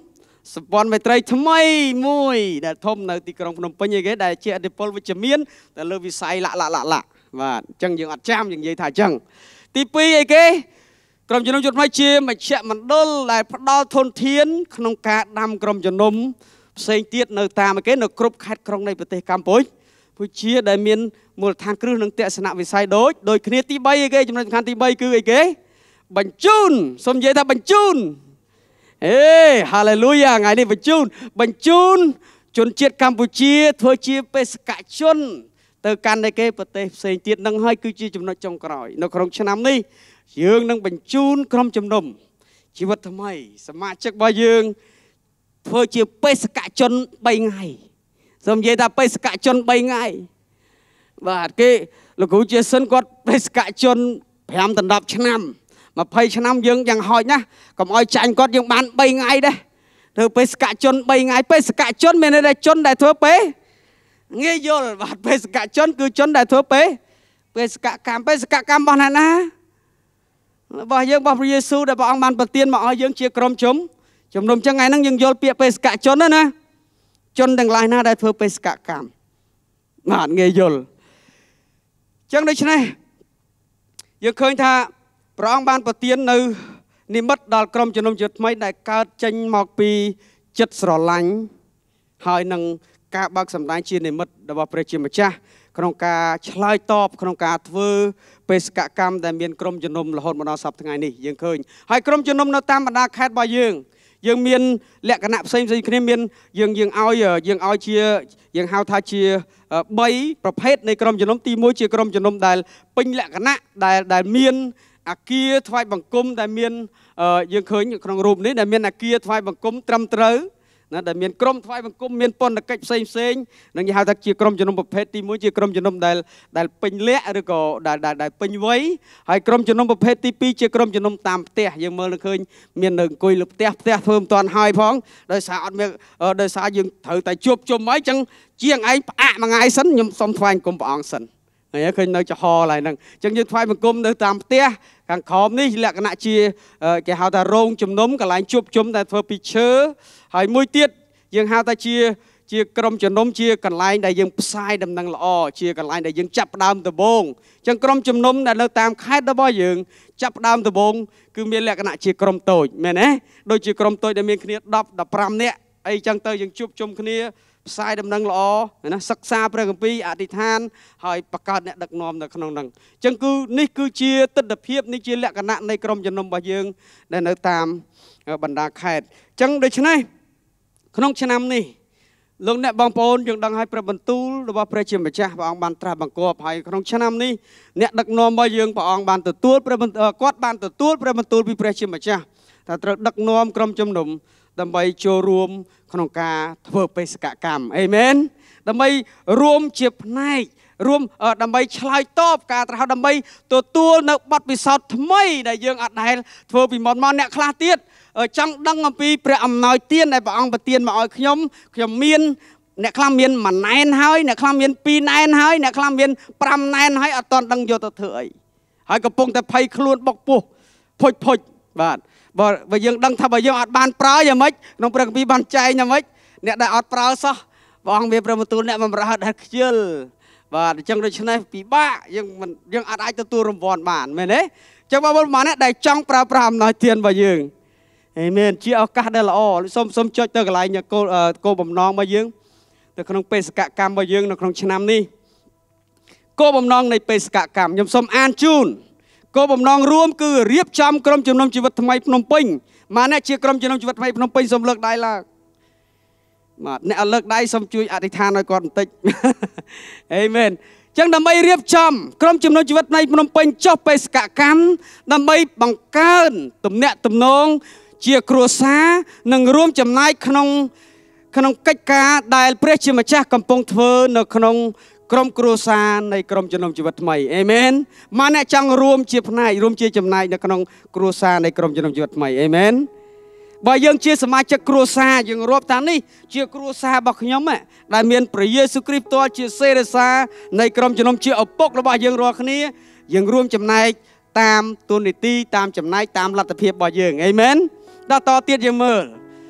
សម្ព័ន្ធមេត្រីថ្មីមួយដែលធំនៅទីក្រុងភ្នំពេញឯគេដែលជាឥទ្ធិពលវិជ្ជមានទៅលើវិស័យលាក់លាក់លាក់លាក់បាទអញ្ចឹងយើងអត់ចាំយើងនិយាយថាអញ្ចឹងទីពីរឯគេក្រុមជំនុំជុំថ្មីជាមជ្ឈមណ្ឌលដែលផ្ដល់ធនធានក្នុងការដាំក្រុមជំនុំផ្សេងទៀតនៅតាមឯគេនៅគ្រប់ខេត្តក្រុងនៃប្រទេសកម្ពុជាជាដែលមានមូលដ្ឋានគ្រឹះនិងទស្សនវិស័យដូចដូចគ្នាទីបីឯគេចំណុចសំខាន់ទីបីគឺអីគេបញ្ជូនសូមនិយាយថាបញ្ជូនអេហាឡេលូយ៉ាថ្ងៃនេះបញ្ជូនបញ្ជូនជនជាតិកម្ពុជាធ្វើជាបេសកជនទៅកាន់តែគេប្រទេសផ្សេងទៀតនឹងហើយគឺជាចំណុចចុងក្រោយនៅក្នុងឆ្នាំនេះយើងនឹងបញ្ជូនក្រុមជំនុំជីវិតថ្មីសមាជិករបស់យើងធ្វើជាបេសកជនបីថ្ងៃសូមនិយាយថាបេសកជនបីថ្ងៃបាទគេលោកគ្រូជាសិនគាត់បេសកជនប្រាំដល់ដប់ឆ្នាំម្ភៃឆ្នាំយើងយ៉ាងហោចណាស់កុំឲ្យចាញ់គាត់យើងបានបីថ្ងៃដែរធ្វើបេសកជនបីថ្ងៃបេសកជនមានន័យថាជនដែលធ្វើពេងាយយល់បាទបេសកជនគឺជនដែលធ្វើពេបេសកកម្មបេសកកម្មរបស់ណាណារបស់យើងរបស់ព្រះយេស៊ូវដែលព្រះអង្គបានប្រទានមកឲ្យយើងជាក្រុមជុំជំនុំចឹងថ្ងៃហ្នឹងយើងយល់ពាក្យបេសកជនណាណាជនទាំងឡាយណាដែលធ្វើបេសកកម្មបាទងាយយល់ចឹងដូច្នេះយើងឃើញថាព្រះអង្គបានប្រទាននៅនិមិត្តដល់ក្រុមជំនុំជាតិថ្មីដែលកើតចេញមកពីចិត្តស្រឡាញ់ហើយនឹងការបើកសម្ដែងជានិមិត្តរបស់ព្រះជាម្ចាស់ក្នុងការឆ្លើយតបក្នុងការធ្វើបេសកកម្មដែលមានក្រុមជំនុំរហូតមកដល់សប្តាហ៍ថ្ងៃនេះយើងឃើញហើយក្រុមជំនុំនៅតាមបណ្ដាខេត្តរបស់យើងយើងមានលក្ខណៈផ្សេងផ្សេងគ្នាមានយើងយើងឲ្យយើងឲ្យជាយើងហៅថាជាបីប្រភេទនៃក្រុមជំនុំទីមួយជាក្រុមជំនុំដែលពេញលក្ខណៈដែលដែលមានអាគារថ្វាយបង្គំដែលមានយើងឃើញក្នុងរូបនេះដែលមានអាគារថ្វាយបង្គំត្រឹមត្រូវណាដែលមានក្រុមថ្វាយបង្គំមានពន្ធកិច្ចផ្សេងផ្សេងនឹងគេហៅថាជាក្រុមជំនុំប្រភេទទីមួយជាក្រុមជំនុំដែលដែលពេញលក្ខឬក៏ដែលដែលពេញវ័យហើយក្រុមជំនុំប្រភេទទីពីរជាក្រុមជំនុំតាមផ្ទះយើងមើលឃើញមាននៅអង្គុយលើផ្ទះផ្ទះធ្វើមិនទាន់ហើយផងដោយសារអត់មានដោយសារយើងត្រូវតែជួបជុំហើយអញ្ចឹងជាងឯងផ្អាកមួយថ្ងៃសិនខ្ញុំសុំថ្វាយបង្គំព្រះអង្គសិនហើយឃើញនៅចំហឡើយហ្នឹងអញ្ចឹងយើងថ្វាយបង្គំនៅតាមផ្ទះខាងក្រោមនេះលក្ខណៈជាគេហៅថារោងជំនុំកន្លែងជួបជុំដែលធ្វើពីឈើហើយមួយទៀតយើងហៅថាជាជាក្រុមជំនុំជាកន្លែងដែលយើងផ្សាយដំណឹងល្អជាកន្លែងដែលយើងចាប់ផ្ដើមដំបូងអញ្ចឹងក្រុមជំនុំដែលនៅតាមខេត្តរបស់យើងចាប់ផ្ដើមដំបូងគឺមានលក្ខណៈជាក្រុមតូចមែនទេដូចជាក្រុមតូចដែលមានគ្នាដប់ដល់ប្រាំនាក់អីចឹងទៅយើងជួបជុំគ្នាផ្សាយដំណឹងល្អណាសិក្សាព្រះគម្ពីរអធិដ្ឋានហើយបង្កើតអ្នកដឹកនាំនៅក្នុងហ្នឹងអញ្ចឹងគឺនេះគឺជាទស្សនវិជ្ជានេះជាលក្ខណៈនៃក្រុមជំនុំរបស់យើងដែលនៅតាមបណ្ដាខេត្តអញ្ចឹងដូច្នេះក្នុងឆ្នាំនេះលោកអ្នកបងប្អូនយើងដឹងហើយព្រះបន្ទូលរបស់ព្រះជាម្ចាស់ព្រះអង្គបានត្រាស់បង្គាប់ហើយក្នុងឆ្នាំនេះអ្នកដឹកនាំរបស់យើងព្រះអង្គបានទទួលព្រះគាត់បានទទួលព្រះបន្ទូលពីព្រះជាម្ចាស់ថាត្រូវដឹកនាំក្រុមជំនុំដើម្បីចូលរួមក្នុងការធ្វើបេសកកម្មអេមែនដើម្បីរួមជាផ្នែករួមដើម្បីឆ្លើយតបការត្រាស់ដើម្បីទទួលនៅបទពិសោធន៍ថ្មីដែលយើងអត់ដែលធ្វើពីមុនមកអ្នកខ្លះទៀតចង់ដឹងអំពីព្រះអំណោយទានដែលព្រះអង្គប្រទានមកឲ្យខ្ញុំខ្ញុំមានអ្នកខ្លះមានមួយណែនហើយអ្នកខ្លះមានពីរណែនហើយអ្នកខ្លះមានប្រាំណែនហើយអត់ទាន់ដឹងយកទៅធ្វើអីហើយកំពុងតែភ័យខ្លួនបុកពោះភុចភុចបាទបើយើងដឹងថាបើយើងអត់បានប្រើយ៉ាងម៉េចក្នុងព្រះគម្ពីរបានចែងយ៉ាងម៉េចអ្នកដែលអត់ប្រើសោះព្រះអង្គមានព្រះបន្ទូលអ្នកបម្រើដែលខ្ជិលបាទអញ្ចឹងដូច្នេះពិបាកយើងមិនយើងអាចអាចទទួលរង្វាន់បានមែនទេអញ្ចឹងបងប្អូនម្នាក់ដែលចង់ប្រើប្រាស់អំណោយទានរបស់យើងអេមែនជាឱកាសដែលល្អសូមសូមចុចទៅកន្លែងគោលគោលបំណងរបស់យើងទៅក្នុងបេសកកម្មរបស់យើងនៅក្នុងឆ្នាំនេះគោលបំណងនៃបេសកកម្មខ្ញុំសូមអានជូនគោលបំណងរួមគឺរៀបចំក្រុមជំនុំជីវិតថ្មីភ្នំពេញម៉ាអ្នកជាក្រុមជំនុំជីវិតថ្មីភ្នំពេញសូមលើកដៃឡើងបាទអ្នកលើកដៃសូមជួយអធិដ្ឋានឲ្យគាត់បន្តិចអេមែនអញ្ចឹងដើម្បីរៀបចំក្រុមជំនុំជីវិតថ្មីភ្នំពេញចុះបេសកកម្មដើម្បីបង្កើនទំនាក់ទំនងជាគ្រួសារនិងរួមចំណែកក្នុងក្នុងកិច្ចការដែលព្រះជាម្ចាស់កំពុងធ្វើនៅក្នុងក្រុមគ្រួសារនៃក្រុមជំនុំជីវិតថ្មីអេមែនមកអ្នកចង់រួមជាផ្នែករួមជាចំណែកនៅក្នុងគ្រួសារនៃក្រុមជំនុំជីវិតថ្មីអេមែនបើយើងជាសមាជិកគ្រួសារយើងរាប់ថានេះជាគ្រួសាររបស់ខ្ញុំដែលមានព្រះយេស៊ូវគ្រីស្ទផ្ទាល់ជាសេរសានៃក្រុមជំនុំជាឪពុករបស់យើងរាល់គ្នាយើងរួមចំណែកតាមទូនីតិតាមចំណែកតាមលទ្ធភាពរបស់យើងអេមែនដល់តទៀតយើងមើល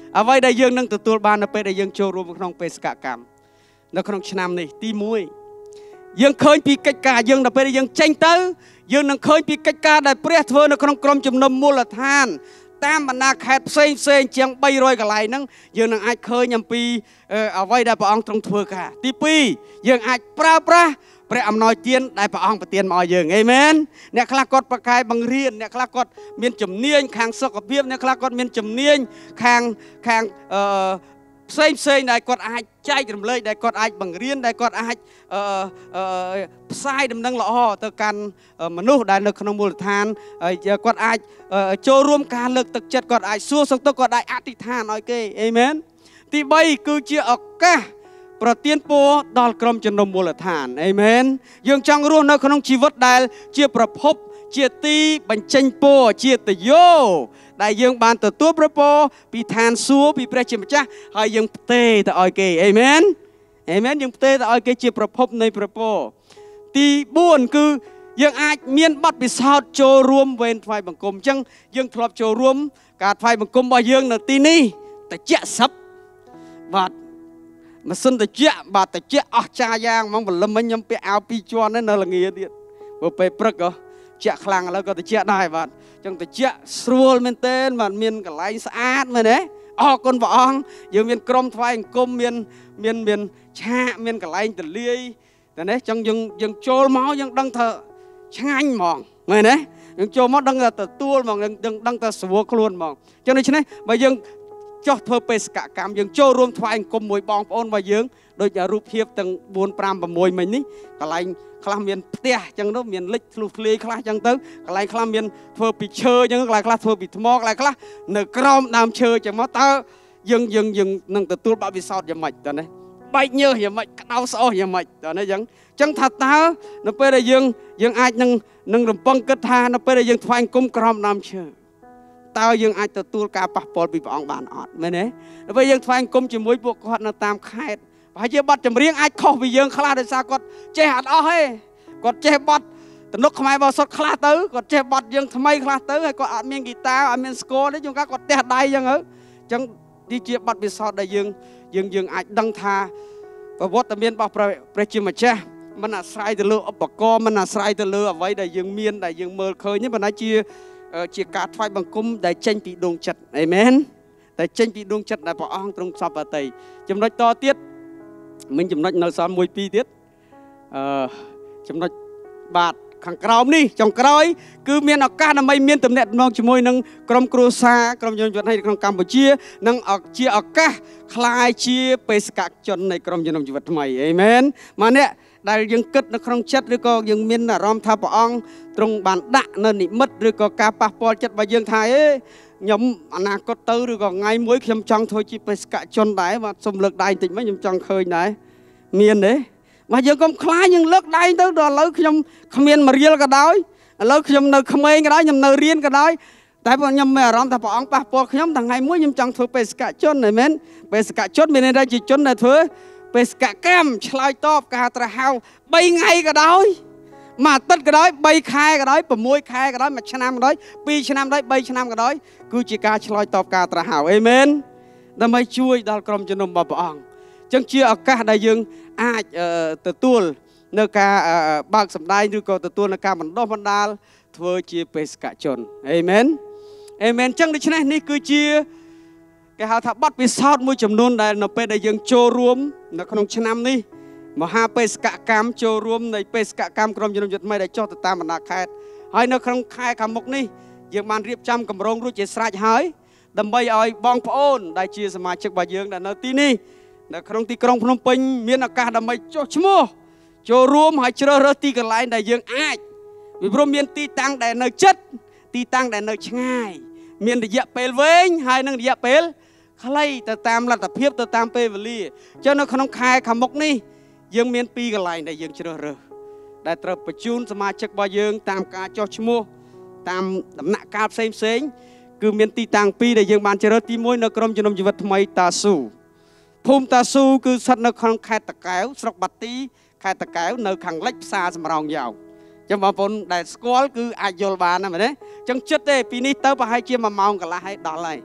អ្វីដែលយើងនឹងទទួលបាននៅពេលដែលយើងចូលរួមក្នុងបេសកកម្មនៅក្នុងឆ្នាំនេះទីមួយយើងឃើញពីកិច្ចការយើងដល់ពេលដែលយើងចេញទៅយើងនឹងឃើញពីកិច្ចការដែលព្រះធ្វើនៅក្នុងក្រុមជំនុំមូលដ្ឋានតាមបណ្ដាខេត្តផ្សេងផ្សេងជាងបីរយកន្លែងហ្នឹងយើងនឹងអាចឃើញអំពីអ្វីដែលព្រះអង្គទ្រង់ធ្វើការទីពីរយើងអាចប្រើប្រាស់ព្រះអំណោយទានដែលព្រះអង្គប្រទានមកឲ្យយើងអេមែនអ្នកខ្លះគាត់ប្រកែកបង្រៀនអ្នកខ្លះគាត់មានជំនាញខាងសុខភាពអ្នកខ្លះគាត់មានជំនាញខាងខាងអឺផ្សេងផ្សេងដែលគាត់អាចចែករំលែកដែលគាត់អាចបង្រៀនដែលគាត់អាចអឺផ្សាយដំណឹងល្អទៅកាន់មនុស្សដែលនៅក្នុងមូលដ្ឋានគាត់អាចចូលរួមការលើកទឹកចិត្តគាត់អាចសួរសុខទុក្ខគាត់អាចអធិដ្ឋានឲ្យគេអេមែនទីបីគឺជាឱកាសប្រទានពរដល់ក្រុមជំនុំមូលដ្ឋានអេមែនយើងចង់រស់នៅក្នុងជីវិតដែលជាប្រភពជាទីបញ្ចេញពរជាទយោដែលយើងបានទទួលព្រះពរពីឋានសួគ៌ពីព្រះជាម្ចាស់ហើយយើងផ្ទេរទៅឲ្យគេអេមែនអេមែនយើងផ្ទេរទៅឲ្យគេជាប្រភពនៃព្រះពរទីបួនគឺយើងអាចមានបទពិសោធន៍ចូលរួមវេនថ្វាយបង្គំអញ្ចឹងយើងធ្លាប់ចូលរួមការថ្វាយបង្គំរបស់យើងនៅទីនេះតិចសឹបបាទម៉ាស៊ីនតិចបាទតិចអស់ចាយ៉ាងហ្មងបលឹមមិញខ្ញុំពាក់អាវពីរជាន់នៅល្ងាទៀតព្រោះពេលព្រឹកហ៎ជាក់ខ្លាំងឥឡូវក៏តិចដែរបាទអញ្ចឹងតិចស្រួលមែនទែនបាទមានកន្លែងស្អាតមែនទេអរគុណព្រះអង្គយើងមានក្រុមថ្វាយបង្គំមានមានមានឆាកមានកន្លែងទលាយតែនេះអញ្ចឹងយើងយើងចូលមកយើងដឹងថាឆ្ងាញ់ហ្មងមែនទេយើងចូលមកដឹងថាទទួលហ្មងយើងដឹងថាស្រួលខ្លួនហ្មងអញ្ចឹងដូច្នេះបើយើងចុះធ្វើបេសកកម្មយើងចូលរួមថ្វាយបង្គំមួយបងប្អូនរបស់យើងដូចរូបភាពទាំងបួន ប្រាំ ៦មិញនេះកន្លែងខ្លះមានផ្ទះអញ្ចឹងទៅមានលិចធ្លុះធ្លាយខ្លះអញ្ចឹងទៅកន្លែងខ្លះមានធ្វើពីឈើអញ្ចឹងកន្លែងខ្លះធ្វើពីថ្មកន្លែងខ្លះនៅក្រោមដើមឈើអញ្ចឹងមកតើយើងយើងយើងនឹងទទួលបទពិសោធន៍យ៉ាងម៉េចតើណាបែកញើសយ៉ាងម៉េចក្តៅស្អុះយ៉ាងម៉េចតើណាអញ្ចឹងអញ្ចឹងថាតើនៅពេលដែលយើងយើងអាចនឹងនឹងរំពឹងគិតថានៅពេលដែលយើងថ្វាយបង្គំក្រោមដើមឈើតើយើងអាចទទួលការប៉ះពាល់ពីព្រះអង្គបានអត់មែនទេដល់ពេលយើងថ្វាយបង្គំជាមួយពួកគាត់នៅតាមខេត្តប្រហែលជាបទចម្រៀងអាចខុសពីយើងខ្លះដោយសារគាត់ចេះអត់អស់ទេគាត់ចេះបទទំនុកខ្មែរបោះសុតខ្លះទៅគាត់ចេះបទយើងថ្មីខ្លះទៅហើយគាត់អត់មានហ្គីតាអត់មានស្គរទេជួនកាលគាត់ទះដៃអញ្ចឹងទៅអញ្ចឹងនេះជាបទពិសោធន៍ដែលយើងយើងយើងអាចដឹងថាប្រវត្តិមានរបស់ព្រះជាម្ចាស់មិនអាស្រ័យទៅលើឧបករណ៍មិនអាស្រ័យទៅលើអ្វីដែលយើងមានដែលយើងមើលឃើញទេប៉ុន្តែជាជាការថ្វាយបង្គំដែលចេញពីដួងចិត្តអេមែនតែចេញពីដួងចិត្តដែលព្រះអង្គទ្រង់សពតិចំណុចតទៀតមិញចំណុចនៅសល់មួយពីរទៀតអឺចំណុចបាទខាងក្រោមនេះចុងក្រោយគឺមានឱកាសដើម្បីមានទំនាក់ទំនងជាមួយនឹងក្រុមគ្រួសារក្រុមជំនុំជម្រះក្នុងកម្ពុជានិងជាឱកាសคล้ายជាបេសកជននៃក្រុមជំនុំជីវិតថ្មីអេមែនមកនេះដែលយើងគិតនៅក្នុងចិត្តឬក៏យើងមានអារម្មណ៍ថាព្រះអង្គទ្រង់បានដាក់នៅនិមិត្តឬក៏ការប៉ះពាល់ចិត្តរបស់យើងថាអេខ្ញុំអនាគតទៅឬក៏ថ្ងៃមួយខ្ញុំចង់ធ្វើជាបេសកជនដែរបាទសូមលើកដៃបន្តិចមកខ្ញុំចង់ឃើញដែរមានទេបាទយើងកុំខ្លាចយើងលើកដៃទៅដល់ឥឡូវខ្ញុំគ្មានមរៀលក៏ដោយឥឡូវខ្ញុំនៅក្មេងក៏ដោយខ្ញុំនៅរៀនក៏ដោយតែខ្ញុំមានអារម្មណ៍ថាព្រះអង្គប៉ះពាល់ខ្ញុំថ្ងៃមួយខ្ញុំចង់ធ្វើបេសកជនមែនមែនបេសកជនមានន័យថាជាជនដែលធ្វើបេសកកម្មឆ្លើយតបការត្រាស់ហៅបីថ្ងៃក៏ដោយមួយអាទិត្យក៏ដោយបីខែក៏ដោយ៦ខែក៏ដោយមួយឆ្នាំក៏ដោយពីរឆ្នាំក៏ដោយបីឆ្នាំក៏ដោយគឺជាការឆ្លើយតបការត្រាស់ហៅអេមែនដើម្បីជួយដល់ក្រុមជំនុំរបស់ព្រះអង្គអញ្ចឹងជាឱកាសដែលយើងអាចទទួលនៅការបើកសម្ដែងឬក៏ទទួលនៅការបណ្ដុះបណ្ដាលធ្វើជាបេសកជនអេមែនអេមែនអញ្ចឹងដូច្នេះនេះគឺជាគេហៅថាបទពិសោធន៍មួយចំនួនដែលនៅពេលដែលយើងចូលរួមនៅក្នុងឆ្នាំនេះមហាបេសកកម្មចូលរួមនៃបេសកកម្មក្រុមជំនុំជម្រះថ្មីដែលចុះទៅតាមបណ្ដាខេត្តហើយនៅក្នុងខែខាងមុខនេះយើងបានរៀបចំគម្រោងរួចជាស្រេចហើយដើម្បីឲ្យបងប្អូនដែលជាសមាជិករបស់យើងដែលនៅទីនេះនៅក្នុងទីក្រុងភ្នំពេញមានឱកាសដើម្បីចុះឈ្មោះចូលរួមហើយជ្រើសរើសទីកន្លែងដែលយើងអាចពីព្រោះមានទីតាំងដែលនៅជិតទីតាំងដែលនៅឆ្ងាយមានរយៈពេលវែងហើយនឹងរយៈពេលខ្លីទៅតាមលទ្ធភាពទៅតាមពេលវេលាចុះនៅក្នុងខែខាងមុខនេះយើងមានពីរកន្លែងដែលយើងជ្រើសរើសដែលត្រូវបញ្ជូនសមាជិករបស់យើងតាមការចុះឈ្មោះតាមដំណាក់កាលផ្សេងផ្សេងគឺមានទីតាំងពីរដែលយើងបានជ្រើសរើសទីមួយនៅក្រុមជំនុំជីវិតថ្មីតាស៊ូភូមិតាស៊ូគឺស្ថិតនៅក្នុងខេត្តតាកែវស្រុកបាទីខេត្តតាកែវនៅខាងលិចផ្សារសំរោងយ៉ាវចឹងបងប្អូនដែលស្គាល់គឺអាចយល់បានណាមែនទេចឹងចិត្តទេពីនេះទៅប្រហែលជាមួយម៉ោងកន្លះហើយដល់ហើយ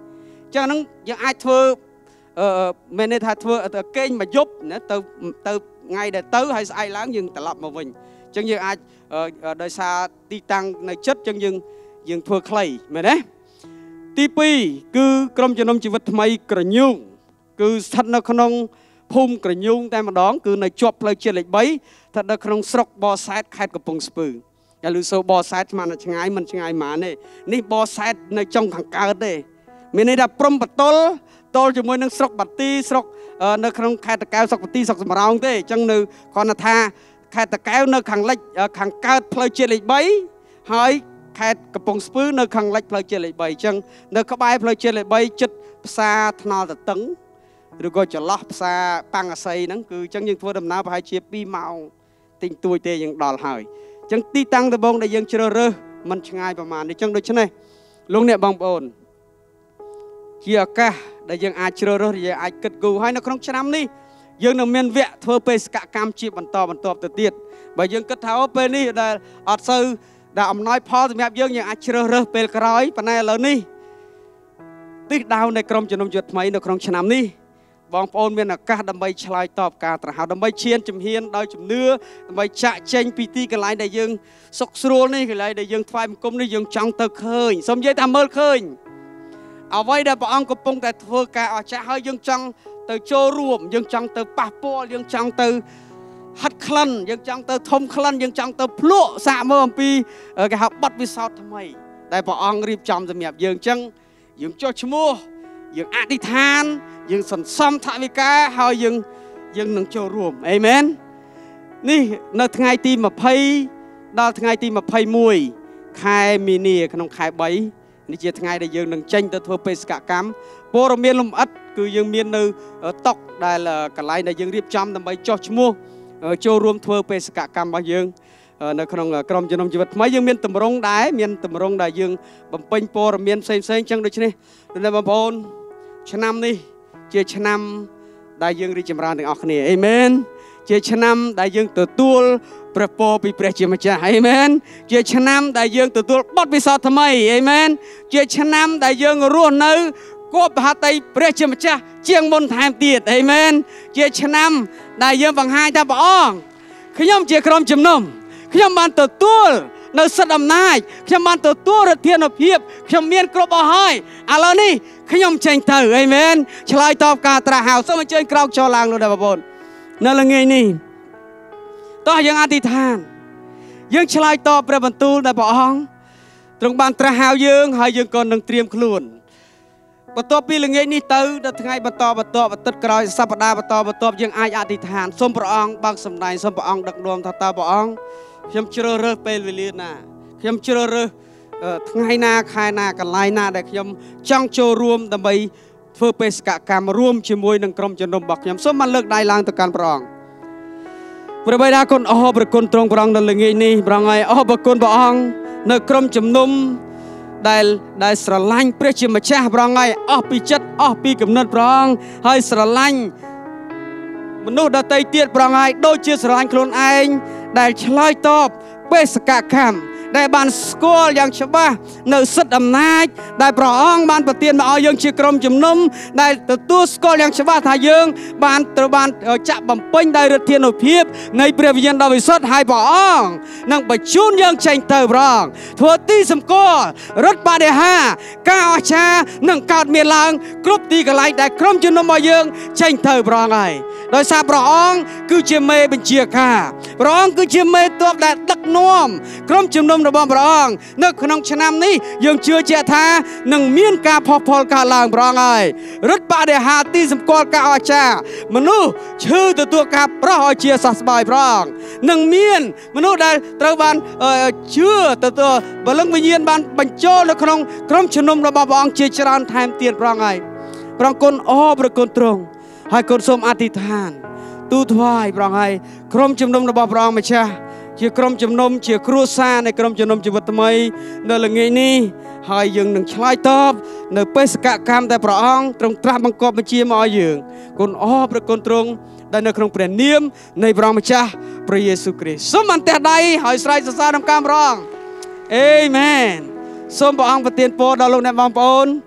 ចឹងហ្នឹងយើងអាចធ្វើអឺមែនទេថាធ្វើគេងមួយយប់ណាទៅទៅថ្ងៃដែលទៅហើយស្អែកឡើងយើងត្រឡប់មកវិញចឹងយើងអាចដោយសារទីតាំងនៅចិត្តចឹងយើងយើងធ្វើខ្លីមែនទេទីពីរគឺក្រុមជំនុំជីវិតថ្មីក្រញូងគឺស្ថិតនៅក្នុងភូមិក្រញូងតែម្ដងគឺនៅជាប់ផ្លូវជាតិលេខបីស្ថិតនៅក្នុងស្រុកបសែតខេត្តកំពង់ស្ពឺតែលឺសូបសែតស្មានតែឆ្ងាយមិនឆ្ងាយហ្មងទេនេះបសែតនៅចុងខាងកើតទេមានន័យថាព្រំបតុលតលជាមួយនឹងស្រុកបាទីស្រុកនៅក្នុងខេត្តតាកែវស្រុកបាទីស្រុកសំរោងទេអញ្ចឹងនៅគាត់ថាខេត្តតាកែវនៅខាងលិចខាងកើតផ្លូវជាតិលេខបីហើយខេត្តកំពង់ស្ពឺនៅខាងលិចផ្លូវជាតិលេខបីអញ្ចឹងនៅក្បែរផ្លូវជាតិលេខបីជិតផ្សារថ្នល់តតឹងឬក៏ចន្លោះផ្សារប៉ាំងអាស័យហ្នឹងគឺអញ្ចឹងយើងធ្វើដំណើរប្រហែលជាពីរម៉ោងទិញទួយទេយើងដល់ហើយអញ្ចឹងទីតាំងដំបូងដែលយើងជ្រើសរើសมันឆ្ងាយប្រហែលនេះអញ្ចឹងដូច្នេះលោកអ្នកបងប្អូនជាឱកាសដែលយើងអាចជ្រើសរើសយើងអាចគិតគូរហើយនៅក្នុងឆ្នាំនេះយើងនឹងមានវគ្គធ្វើបេសកកម្មជាបន្តបន្តទៅទៀតបើយើងគិតថាពេលនេះដែលអត់សូវដែលអំណោយផលសម្រាប់យើងយើងអាចជ្រើសរើសពេលក្រោយប៉ុន្តែឥឡូវនេះទិសដៅនៃក្រុមជំនុំជីវិតថ្មីនៅក្នុងឆ្នាំនេះបងប្អូនមានឱកាសដើម្បីឆ្លើយតបការត្រាស់ហៅដើម្បីឈានជំហានដោយជំនឿដើម្បីចាក់ចេញពីទីកន្លែងដែលយើងសុខស្រួលនេះកន្លែងដែលយើងថ្វាយបង្គំនេះយើងចង់ទៅឃើញសូមនិយាយថាមើលឃើញអ្វីដែលព្រះអង្គកំពុងតែធ្វើការអស្ចារ្យហើយយើងចង់ទៅចូលរួមយើងចង់ទៅប៉ះពាល់យើងចង់ទៅហាត់ក្លិនយើងចង់ទៅធំក្លិនយើងចង់ទៅភ្លក់សាកមើលអំពីគេហៅបទពិសោធន៍ថ្មីដែលព្រះអង្គរៀបចំសម្រាប់យើងអញ្ចឹងយើងចុះឈ្មោះយើងអធិដ្ឋានយើងសន្សំថវិកាហើយយើងយើងនឹងចូលរួមអេមែននេះនៅថ្ងៃទីម្ភៃដល់ថ្ងៃទីម្ភៃមួយខែមីនាក្នុងខែបីនេះជាថ្ងៃដែលយើងនឹងចេញទៅធ្វើបេសកកម្មព័ត៌មានលម្អិតគឺយើងមាននៅតុកដែលកន្លែងដែលយើងរៀបចំដើម្បីចុះឈ្មោះចូលរួមធ្វើបេសកកម្មរបស់យើងនៅក្នុងក្រុមជំនុំជីវិតថ្មីយើងមានតម្រង់ដែរមានតម្រង់ដែលយើងបំពេញព័ត៌មានផ្សេងផ្សេងចឹងដូច្នេះលោកបងប្អូនឆ្នាំនេះជាឆ្នាំដែលយើងរីកចម្រើនទាំងអស់គ្នាអេមែនជាឆ្នាំដែលយើងទទួលព្រះពរពីព្រះជាម្ចាស់អេមែនជាឆ្នាំដែលយើងទទួលបទពិសោធន៍ថ្មីអេមែនជាឆ្នាំដែលយើងរស់នៅគប់ហត្ថីព្រះជាម្ចាស់ជាងមុនថែមទៀតអេមែនជាឆ្នាំដែលយើងបង្ហាញថាព្រះអង្គខ្ញុំជាក្រុមជំនុំខ្ញុំបានទទួលនៅសិទ្ធិអំណាចខ្ញុំបានទទួលឫទ្ធានុភាពខ្ញុំមានគ្រប់អស់ហើយឥឡូវនេះខ្ញុំចេញទៅអេមែនឆ្លើយតបការត្រាស់ហៅសូមអញ្ជើញក្រោកចូលឡើងលោកបងប្អូននៅល្ងាចនេះតោះយើងអធិដ្ឋានយើងឆ្លើយតបព្រះបន្ទូលដែលព្រះអង្គទ្រង់បានត្រាស់ហៅយើងហើយយើងក៏នឹងត្រៀមខ្លួនបន្ទាប់ពីល្ងាចនេះទៅដល់ថ្ងៃបន្តបន្តអាទិត្យក្រោយសប្តាហ៍បន្តបន្តយើងអាចអធិដ្ឋានសូមព្រះអង្គបើកសម្ដែងសូមព្រះអង្គដឹកនាំថាតើព្រះអង្គខ្ញុំជ្រើសរើសពេលវេលាណាខ្ញុំជ្រើសរើសថ្ងៃណាខែណាកន្លែងណាដែលខ្ញុំចង់ចូលរួមដើម្បីធ្វើបេសកកម្មរួមជាមួយនឹងក្រុមជំនុំរបស់ខ្ញុំសូមបានលើកដៃឡើងទៅកាន់ព្រះអង្គព្រះបិតាគុណអរព្រះគុណទ្រង់ព្រះអង្គនៅល្ងាចនេះព្រះអង្គហើយអរព្រះគុណព្រះអង្គនៅក្រុមជំនុំដែលដែលស្រឡាញ់ព្រះជាម្ចាស់ព្រះអង្គហើយអស់ពីចិត្តអស់ពីគំនិតព្រះអង្គហើយស្រឡាញ់មនុស្សដទៃទៀតព្រះអង្គហើយដូចជាស្រឡាញ់ខ្លួនឯងដែលឆ្លើយតបបេសកកម្មដែលបានស្គាល់យ៉ាងច្បាស់នៅសិទ្ធិអំណាចដែលព្រះអង្គបានប្រទានមកឲ្យយើងជាក្រុមជំនុំដែលទទួលស្គាល់យ៉ាងច្បាស់ថាយើងបានត្រូវបានចាក់បំពេញដោយឫទ្ធានុភាពនៃព្រះវិញ្ញាណដ៏វិសុទ្ធហើយព្រះអង្គនឹងបញ្ជូនយើងចេញទៅព្រះអង្គធ្វើទីសម្គាល់រត់បដិហាការអស្ចារ្យនឹងកើតមានឡើងគ្រប់ទីកន្លែងដែលក្រុមជំនុំរបស់យើងចេញទៅព្រះអង្គហើយដោយសារព្រះអង្គគឺជាមេបញ្ជាការព្រះអង្គគឺជាមេទ័ពដែលដឹកនាំក្រុមជំនុំរបស់ព្រះអង្គនៅក្នុងឆ្នាំនេះយើងជឿជាក់ថានឹងមានការផុសផុលកើតឡើងព្រះអង្គហើយរត់បដិហាទីសម្គាល់ការអស្ចារ្យមនុស្សឈឺទទួលការប្រោះឲ្យជាសះស្បើយព្រះអង្គនឹងមានមនុស្សដែលត្រូវបានជឿទទួលបលឹងវិញ្ញាណបានបញ្ចូលនៅក្នុងក្រុមជំនុំរបស់ព្រះអង្គជាច្រើនថែមទៀតព្រះអង្គហើយព្រះអង្គគុណអរព្រះគុណទ្រង់ហើយគុណសូមអធិដ្ឋានទូថ្វាយព្រះអង្គហើយក្រុមជំនុំរបស់ព្រះអង្គម្ចាស់ជាក្រុមជំនុំជាគ្រួសារនៃក្រុមជំនុំជីវិតថ្មីនៅល្ងាចនេះហើយយើងនឹងឆ្លើយតបនៅបេសកកម្មដែលព្រះអង្គទ្រង់ត្រាស់បង្គាប់បញ្ជាមកឲ្យយើងគុណអរព្រះគុណទ្រង់ដែលនៅក្នុងព្រះនាមនៃព្រះម្ចាស់ព្រះយេស៊ូវគ្រីស្ទសូមអន្តះដៃហើយស្រែកសរសើរក្នុងកម្មព្រះអង្គអេមែនសូមព្រះអង្គប្រទានពរដល់លោកអ្នកបងប្អូន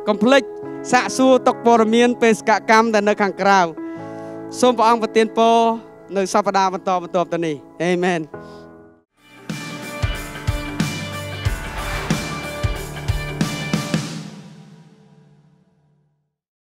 កុំភ្លេចសាកសួរតុកព័ត៌មានបេសកកម្មដែលនៅខាងក្រៅសូមព្រះអង្គប្រទានពរនៅសប្តាហ៍បន្តបន្ទាប់ទៅនេះអេមែន